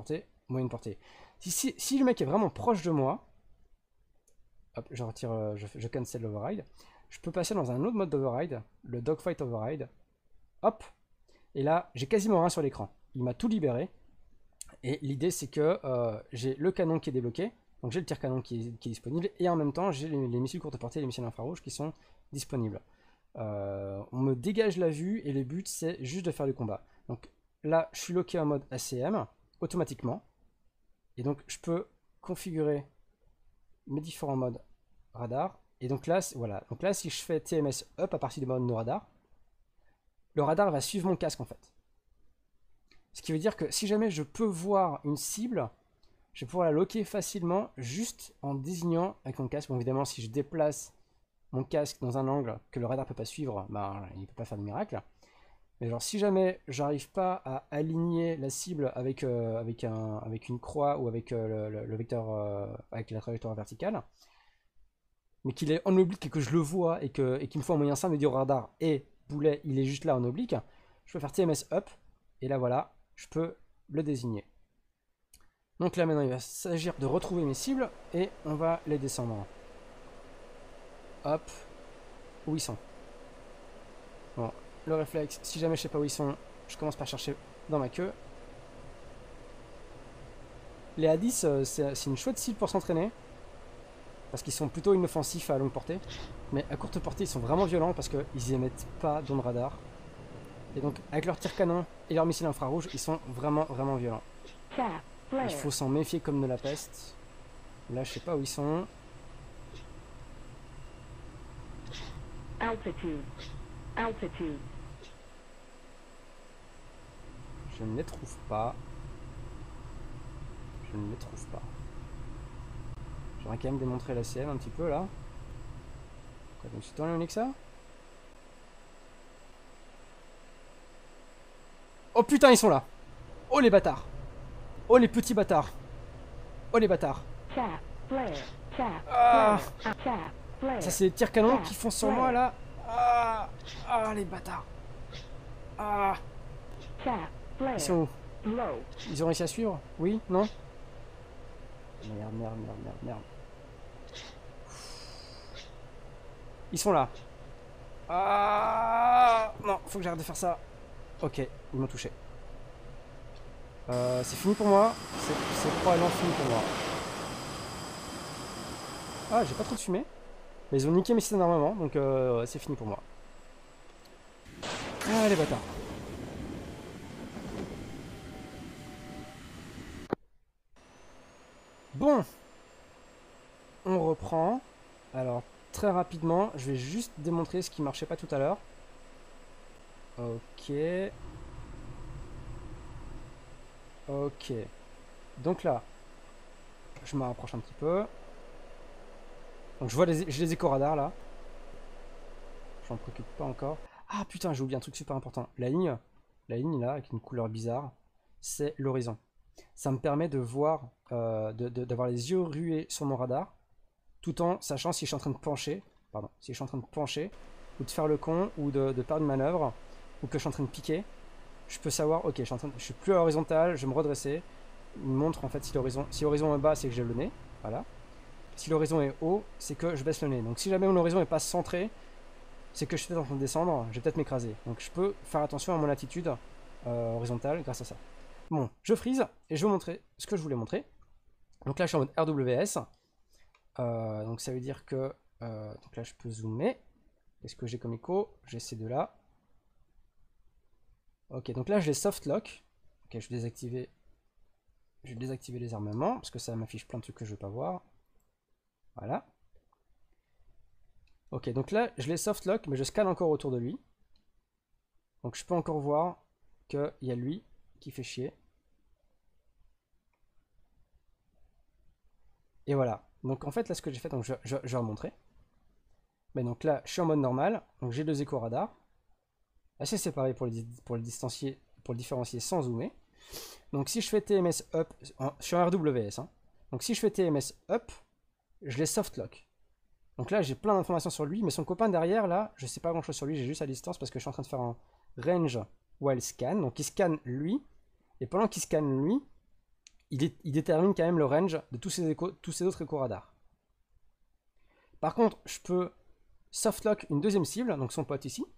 moyenne portée. Si le mec est vraiment proche de moi, hop, je retire, je cancel l'override. Je peux passer dans un autre mode d'override, le dogfight override. Hop, et là, j'ai quasiment rien sur l'écran. Il m'a tout libéré. Et l'idée, c'est que j'ai le canon qui est débloqué. Donc j'ai le tir-canon qui est disponible. Et en même temps, j'ai les missiles courte portée et les missiles infrarouges qui sont disponibles. On me dégage la vue et le but, c'est juste de faire du combat. Donc là, je suis locké en mode ACM, automatiquement. Et donc, je peux configurer mes différents modes radar. Et donc là, voilà. Donc là, si je fais TMS up à partir du mode no radar, le radar va suivre mon casque en fait. Ce qui veut dire que si jamais je peux voir une cible, je vais pouvoir la loquer facilement juste en désignant avec mon casque. Bon, évidemment, si je déplace mon casque dans un angle que le radar ne peut pas suivre, bah, il ne peut pas faire de miracle. Mais genre, si jamais j'arrive pas à aligner la cible avec une croix ou avec le vecteur, avec la trajectoire verticale, mais qu'il est en oblique et que je le vois et qu'il me faut un moyen simple de dire au radar et boulet, il est juste là en oblique, je peux faire TMS up et là voilà, je peux le désigner. Donc là maintenant il va s'agir de retrouver mes cibles et on va les descendre. Hop, où ils sont. Bon, le réflexe, si jamais je sais pas où ils sont, je commence par chercher dans ma queue. Les A10, c'est une chouette cible pour s'entraîner. Parce qu'ils sont plutôt inoffensifs à longue portée. Mais à courte portée, ils sont vraiment violents parce qu'ils émettent pas d'onde radar. Et donc, avec leur tir-canon et leur missile infrarouge, ils sont vraiment, vraiment violents. Il faut s'en méfier comme de la peste. Là, je sais pas où ils sont. Altitude. Altitude. Je ne les trouve pas. Je ne les trouve pas. J'aurais quand même démontré la CM un petit peu là. Quoi, donc c'est tant unique que ça? Oh putain, ils sont là! Oh les bâtards! Oh les petits bâtards! Oh les bâtards! Ah, ça c'est les tirs canons qui font sur moi là! Ah, ah les bâtards! Ah! Ils sont où? Ils ont réussi à suivre? Oui? Non? Merde, merde, merde, merde, merde. Ils sont là. Ah non, faut que j'arrête de faire ça. Ok, ils m'ont touché. C'est fini pour moi. C'est probablement fini pour moi. Ah, j'ai pas trop de fumée. Mais ils ont niqué mes systèmes d'armement, donc c'est fini pour moi. Ah, les bâtards. Bon. On reprend. Alors, très rapidement, je vais juste démontrer ce qui marchait pas tout à l'heure. Ok. Ok. Donc là, je me rapproche un petit peu. Donc je vois j'ai les éco-radars là. J'en préoccupe pas encore. Ah putain, j'ai oublié un truc super important. La ligne là, avec une couleur bizarre, c'est l'horizon. Ça me permet de voir, d'avoir les yeux rués sur mon radar, tout en sachant si je suis en train de pencher, si je suis en train de pencher, ou de faire le con, ou de perdre une manœuvre, ou que je suis en train de piquer. Je peux savoir, ok, je suis plus à l'horizontale, je vais me redresser. Il me montre en fait si l'horizon est bas, c'est que j'ai le nez. Voilà. Si l'horizon est haut, c'est que je baisse le nez. Donc si jamais mon horizon n'est pas centré, c'est que je suis peut-être en train de descendre, je vais peut-être m'écraser. Donc je peux faire attention à mon attitude horizontale grâce à ça. Bon, je freeze et je vais vous montrer ce que je voulais montrer. Donc là, je suis en mode RWS. Donc ça veut dire que... donc là, je peux zoomer. Qu'est-ce que j'ai comme écho? J'ai ces deux-là. Ok, donc là, je les soft lock. Ok, je vais désactiver les armements, parce que ça m'affiche plein de trucs que je ne veux pas voir. Voilà. Ok, donc là, je les soft lock, mais je scanne encore autour de lui. Donc je peux encore voir qu'il y a lui qui fait chier. Et voilà. Donc en fait, là, ce que j'ai fait, donc je vais remontrer. Mais donc là, je suis en mode normal. Donc j'ai deux échos radars. Assez séparés pour le différencier sans zoomer. Donc si je fais TMS up, je suis en RWS. Hein. Donc si je fais TMS up, je les soft lock. Donc là, j'ai plein d'informations sur lui, mais son copain derrière, là, je sais pas grand chose sur lui, j'ai juste à distance parce que je suis en train de faire un range while scan. Donc il scanne lui, et pendant qu'il scanne lui, il détermine quand même le range de tous ces autres échos radars. Par contre, je peux softlock une deuxième cible, donc son pote ici.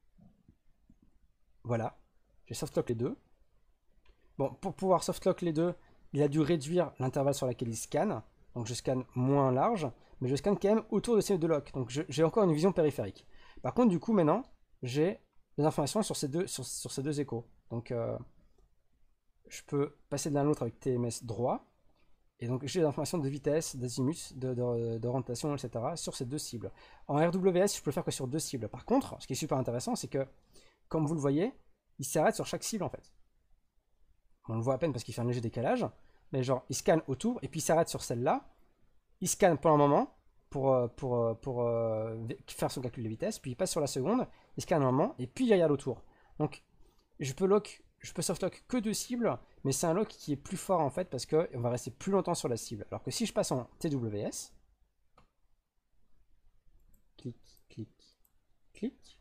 Voilà, j'ai softlock les deux. Bon, pour pouvoir softlock les deux, il a dû réduire l'intervalle sur laquelle il scanne. Donc je scanne moins large, mais je scanne quand même autour de ces deux locks. Donc j'ai encore une vision périphérique. Par contre, du coup, maintenant, j'ai des informations sur ces deux échos. Donc je peux passer de l'un à l'autre avec TMS droit. Et donc j'ai des informations de vitesse, d'azimut, d'orientation, etc. sur ces deux cibles. En RWS, je peux le faire que sur deux cibles. Par contre, ce qui est super intéressant, c'est que, comme vous le voyez, il s'arrête sur chaque cible en fait. On le voit à peine parce qu'il fait un léger décalage, mais genre il scanne autour et puis il s'arrête sur celle-là. Il scanne pour un moment pour faire son calcul de vitesse, puis il passe sur la seconde, il scanne un moment et puis il regarde autour. Donc je peux softlock que deux cibles, mais c'est un lock qui est plus fort en fait parce qu'on va rester plus longtemps sur la cible. Alors que si je passe en TWS, clic, clic, clic,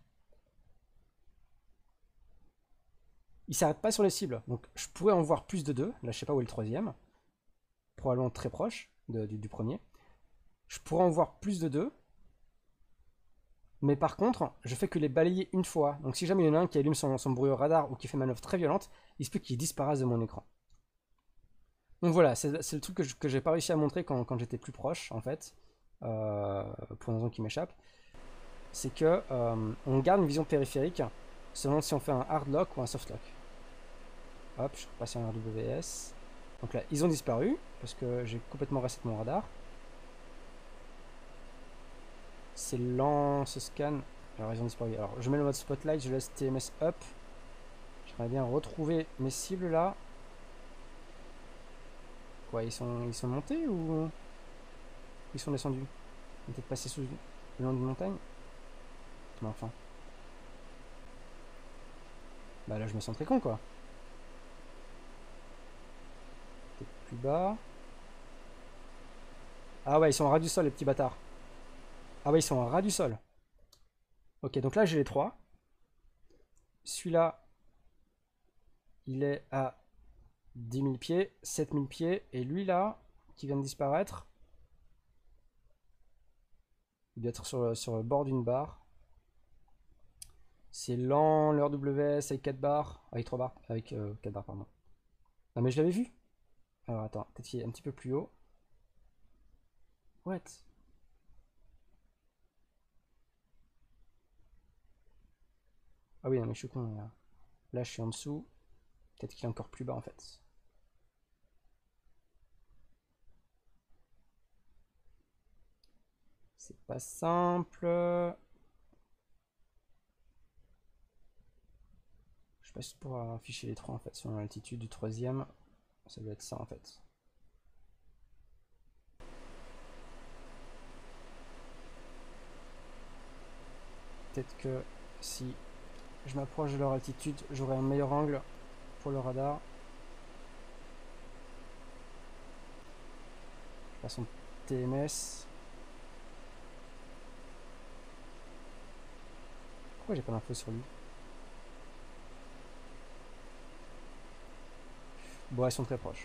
il s'arrête pas sur les cibles. Donc je pourrais en voir plus de deux. Là je sais pas où est le troisième. Probablement très proche du premier. Je pourrais en voir plus de deux. Mais par contre, je fais que les balayer une fois. Donc si jamais il y en a un qui allume son brouilleur radar ou qui fait manœuvre très violente, il se peut qu'il disparaisse de mon écran. Donc voilà, c'est le truc que j'ai pas réussi à montrer quand j'étais plus proche, en fait, pour une raison qui m'échappe. C'est que on garde une vision périphérique selon si on fait un hard lock ou un soft lock. Hop, je repasse en RWS. Donc là, ils ont disparu parce que j'ai complètement reset mon radar. C'est lent ce scan. Alors ils ont disparu. Alors je mets le mode spotlight, je laisse TMS up. J'aimerais bien retrouver mes cibles là. Quoi, ils sont montés ou ils sont descendus? Ils sont peut-être passés le long d'une montagne. Mais enfin. Bah là je me sens très con quoi. Peut-être plus bas. Ah ouais, ils sont en ras du sol les petits bâtards. Ah ouais, ils sont en ras du sol. Ok, donc là j'ai les trois. Celui-là, il est à 10 000 pieds, 7 000 pieds. Et lui là, qui vient de disparaître, il doit être sur le bord d'une barre. C'est lent, le RWS avec 4 barres. Avec 3 barres. Avec 4 barres, pardon. Non mais je l'avais vu. Alors attends, peut-être qu'il est un petit peu plus haut. What? Ah oui, non mais je suis con. Là je suis en dessous. Peut-être qu'il est encore plus bas en fait. C'est pas simple. Je sais pas si pour afficher les trois en fait. Selon l'altitude du troisième, ça doit être ça en fait. Peut-être que si je m'approche de leur altitude, j'aurai un meilleur angle pour le radar. Je passe en TMS. Pourquoi j'ai pas d'infos sur lui? Bon, elles sont très proches.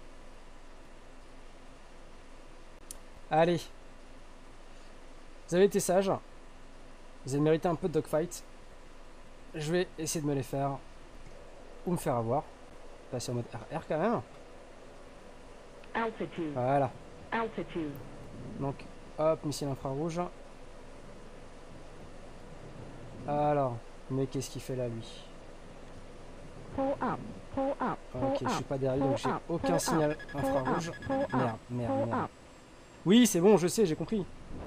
Allez. Vous avez été sages. Vous avez mérité un peu de dogfight. Je vais essayer de me les faire. Ou me faire avoir. Passer en mode RR quand même. Altitude. Voilà. Altitude. Donc, hop, missile infrarouge. Alors, mais qu'est-ce qu'il fait là, lui? Pull up. Pull up. Ok, je suis pas derrière, donc j'ai aucun pull signal up, infrarouge. pull up, Merde, merde, pull merde. up. Oui, c'est bon, je sais, j'ai compris.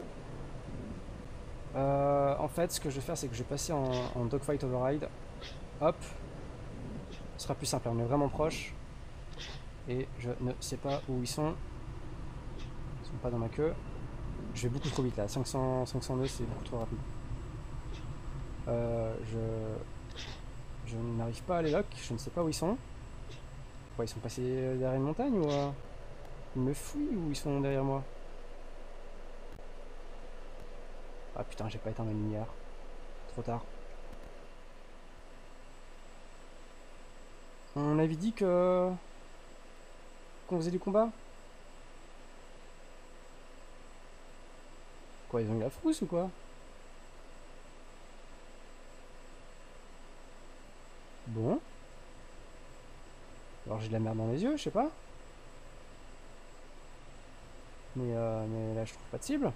En fait, ce que je vais faire, c'est que je vais passer en dogfight override. Hop. Ce sera plus simple, on est vraiment proche. Et je ne sais pas où ils sont. Ils sont pas dans ma queue. Je vais beaucoup trop vite là, 502 c'est beaucoup trop rapide. Je n'arrive pas à les lock, je ne sais pas où ils sont. Quoi, ils sont passés derrière une montagne ou ils me fouillent ou ils sont derrière moi? Ah putain, j'ai pas éteint ma lumière. Trop tard. On avait dit que qu'on faisait du combat? Quoi, ils ont eu la frousse ou quoi? Bon. Alors j'ai de la merde dans les yeux, je sais pas. Mais là je trouve pas de cible.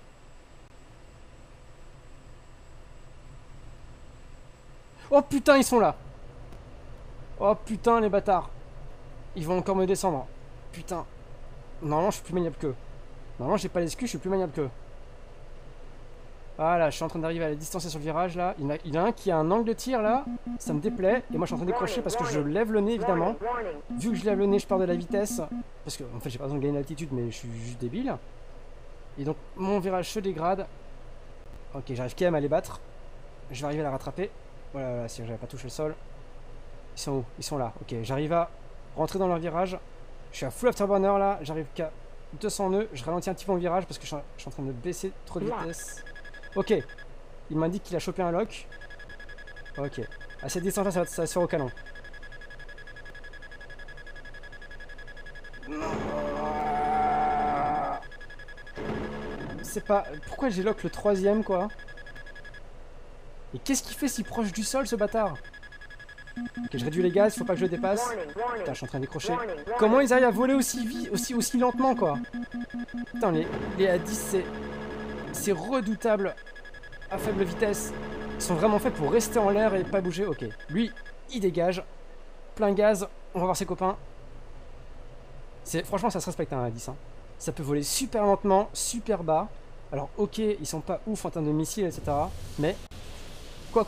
Oh putain, ils sont là! Oh putain, les bâtards! Ils vont encore me descendre. Putain. Normalement, je suis plus maniable qu'eux. Normalement, j'ai pas les excuses, je suis plus maniable qu'eux. Voilà, je suis en train d'arriver à la distance sur le virage là. Il y en a un qui a un angle de tir là. Ça me déplaît. Et moi, je suis en train de décrocher parce que je lève le nez évidemment. Vu que je lève le nez, je perds de la vitesse. Parce que, en fait, j'ai pas besoin de gagner l'altitude, mais je suis juste débile. Et donc, mon virage se dégrade. Ok, j'arrive quand même à les battre. Je vais arriver à la rattraper. Voilà, si j'avais pas touché le sol. Ils sont où? Ils sont là. Ok, j'arrive à rentrer dans leur virage. Je suis à full afterburner là. J'arrive qu'à 200 nœuds. Je ralentis un petit peu mon virage parce que je suis en train de baisser trop de vitesse. Ok. Il m'indique qu'il a chopé un lock. Ok. À cette distance là, ça va se faire au canon. C'est pas... Pourquoi j'ai lock le troisième quoi? Et qu'est-ce qu'il fait si proche du sol ce bâtard? Ok, je réduis les gaz, faut pas que je le dépasse. Putain, je suis en train de décrocher. Comment ils arrivent à voler aussi lentement, quoi? Putain, les A10, c'est redoutable à faible vitesse. Ils sont vraiment faits pour rester en l'air et pas bouger. Ok, lui, il dégage. Plein gaz, on va voir ses copains. Franchement, ça se respecte un A10. Hein. Ça peut voler super lentement, super bas. Alors, ok, ils sont pas ouf en termes de missiles, etc. Mais... Quoi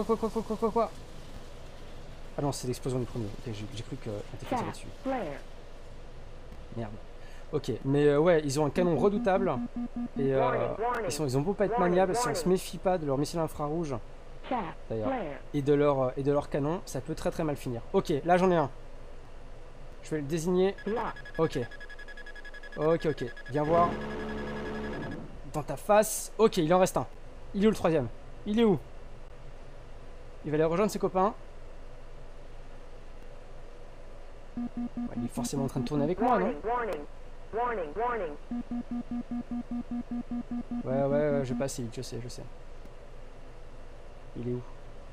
Ah non, c'est l'explosion du premier. Ok, j'ai cru qu'on était passé là-dessus. Merde. Ok, mais ouais, ils ont un canon redoutable. Et ils ont beau pas être maniables, si on se méfie pas de leur missile infrarouge, d'ailleurs, et de leur canon, ça peut très très mal finir. Ok, là j'en ai un. Je vais le désigner. Ok. Ok. Viens voir. Dans ta face. Ok, il en reste un. Il est où le troisième? Il est où? Il va aller rejoindre ses copains. Il est forcément en train de tourner avec moi, non? Ouais, je vais pas assez vite, je sais. Il est où?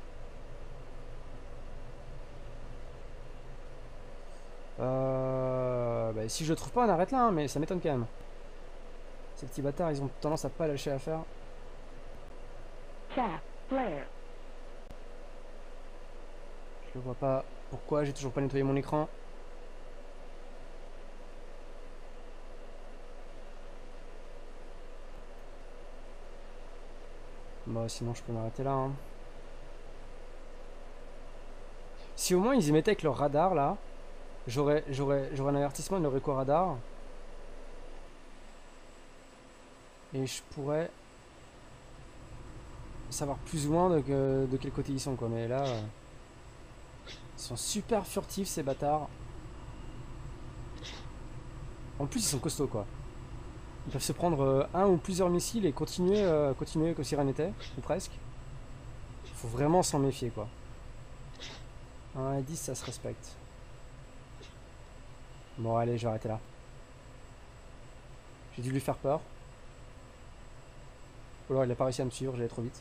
Bah, si je le trouve pas, on arrête là, hein, mais ça m'étonne quand même. Ces petits bâtards, ils ont tendance à pas lâcher l'affaire. Je le vois pas. Pourquoi? J'ai toujours pas nettoyé mon écran. Bah sinon je peux m'arrêter là. Hein. Si au moins ils y mettaient avec leur radar là, j'aurais un avertissement de leur éco-radar. Et je pourrais savoir plus ou moins de quel côté ils sont quoi. Mais là, ils sont super furtifs ces bâtards. En plus ils sont costauds quoi. Ils peuvent se prendre un ou plusieurs missiles et continuer comme si rien n'était, ou presque. Faut vraiment s'en méfier quoi. Un 10 ça se respecte. Bon allez, je vais arrêter là. J'ai dû lui faire peur. Ou alors il a pas réussi à me suivre, j'allais trop vite.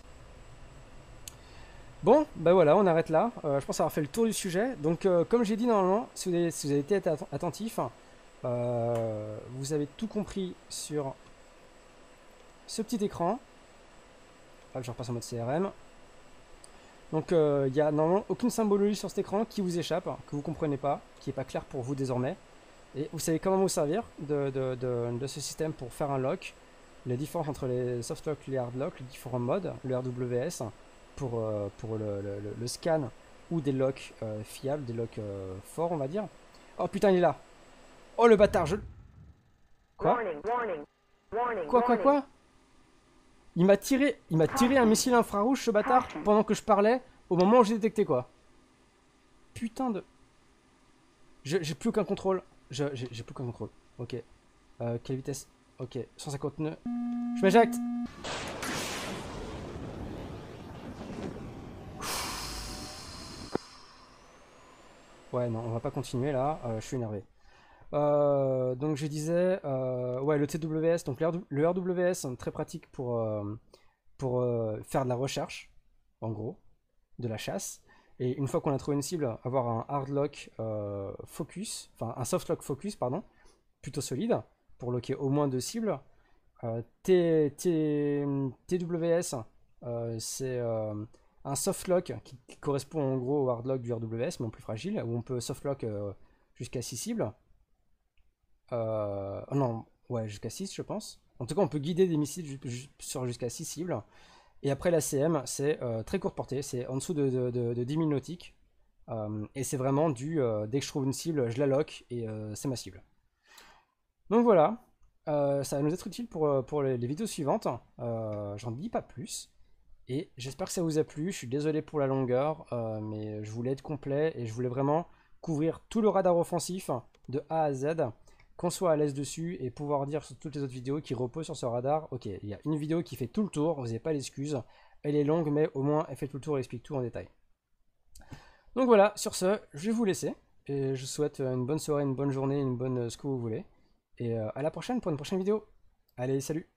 Bon, bah voilà, on arrête là. Je pense avoir fait le tour du sujet. Donc comme j'ai dit normalement, si vous avez été attentif, vous avez tout compris sur ce petit écran. Je repasse en mode CRM. Donc il n'y a normalement aucune symbologie sur cet écran qui vous échappe, que vous ne comprenez pas, qui n'est pas clair pour vous désormais. Et vous savez comment vous servir de ce système pour faire un lock, la différence entre les soft lock et les hard lock, les différents modes, le RWS pour le scan ou des locks fiables, des locks forts on va dire. Oh putain il est là. Oh le bâtard je... Quoi? Quoi? Il m'a tiré un missile infrarouge ce bâtard pendant que je parlais au moment où j'ai détecté quoi. Putain de... J'ai plus aucun contrôle. J'ai plus aucun contrôle. Ok. Quelle vitesse? Ok. 150 nœuds. Je m'éjecte. Ouais non, on va pas continuer là. Je suis énervé. Donc je disais, ouais, le TWS, donc le RWS, très pratique pour faire de la recherche, en gros, de la chasse. Et une fois qu'on a trouvé une cible, avoir un hard lock focus, enfin un soft lock focus, pardon, plutôt solide, pour locker au moins deux cibles. TWS, c'est un soft lock qui correspond en gros au hard lock du RWS, mais en plus fragile, où on peut soft lock jusqu'à 6 cibles. Oh non, ouais, jusqu'à 6 je pense. En tout cas, on peut guider des missiles sur jusqu'à 6 cibles. Et après la CM, c'est très courte portée, c'est en dessous de 10 000 nautiques. Et c'est vraiment dès que je trouve une cible, je la lock et c'est ma cible. Donc voilà, ça va nous être utile pour les vidéos suivantes. J'en dis pas plus. Et j'espère que ça vous a plu. Je suis désolé pour la longueur, mais je voulais être complet et je voulais vraiment couvrir tout le radar offensif de A à Z, qu'on soit à l'aise dessus et pouvoir dire sur toutes les autres vidéos qui reposent sur ce radar, ok, il y a une vidéo qui fait tout le tour, vous n'avez pas l'excuse. Elle est longue, mais au moins elle fait tout le tour et explique tout en détail. Donc voilà, sur ce, je vais vous laisser. Et je vous souhaite une bonne soirée, une bonne journée, une bonne ce que vous voulez. Et à la prochaine pour une prochaine vidéo. Allez, salut!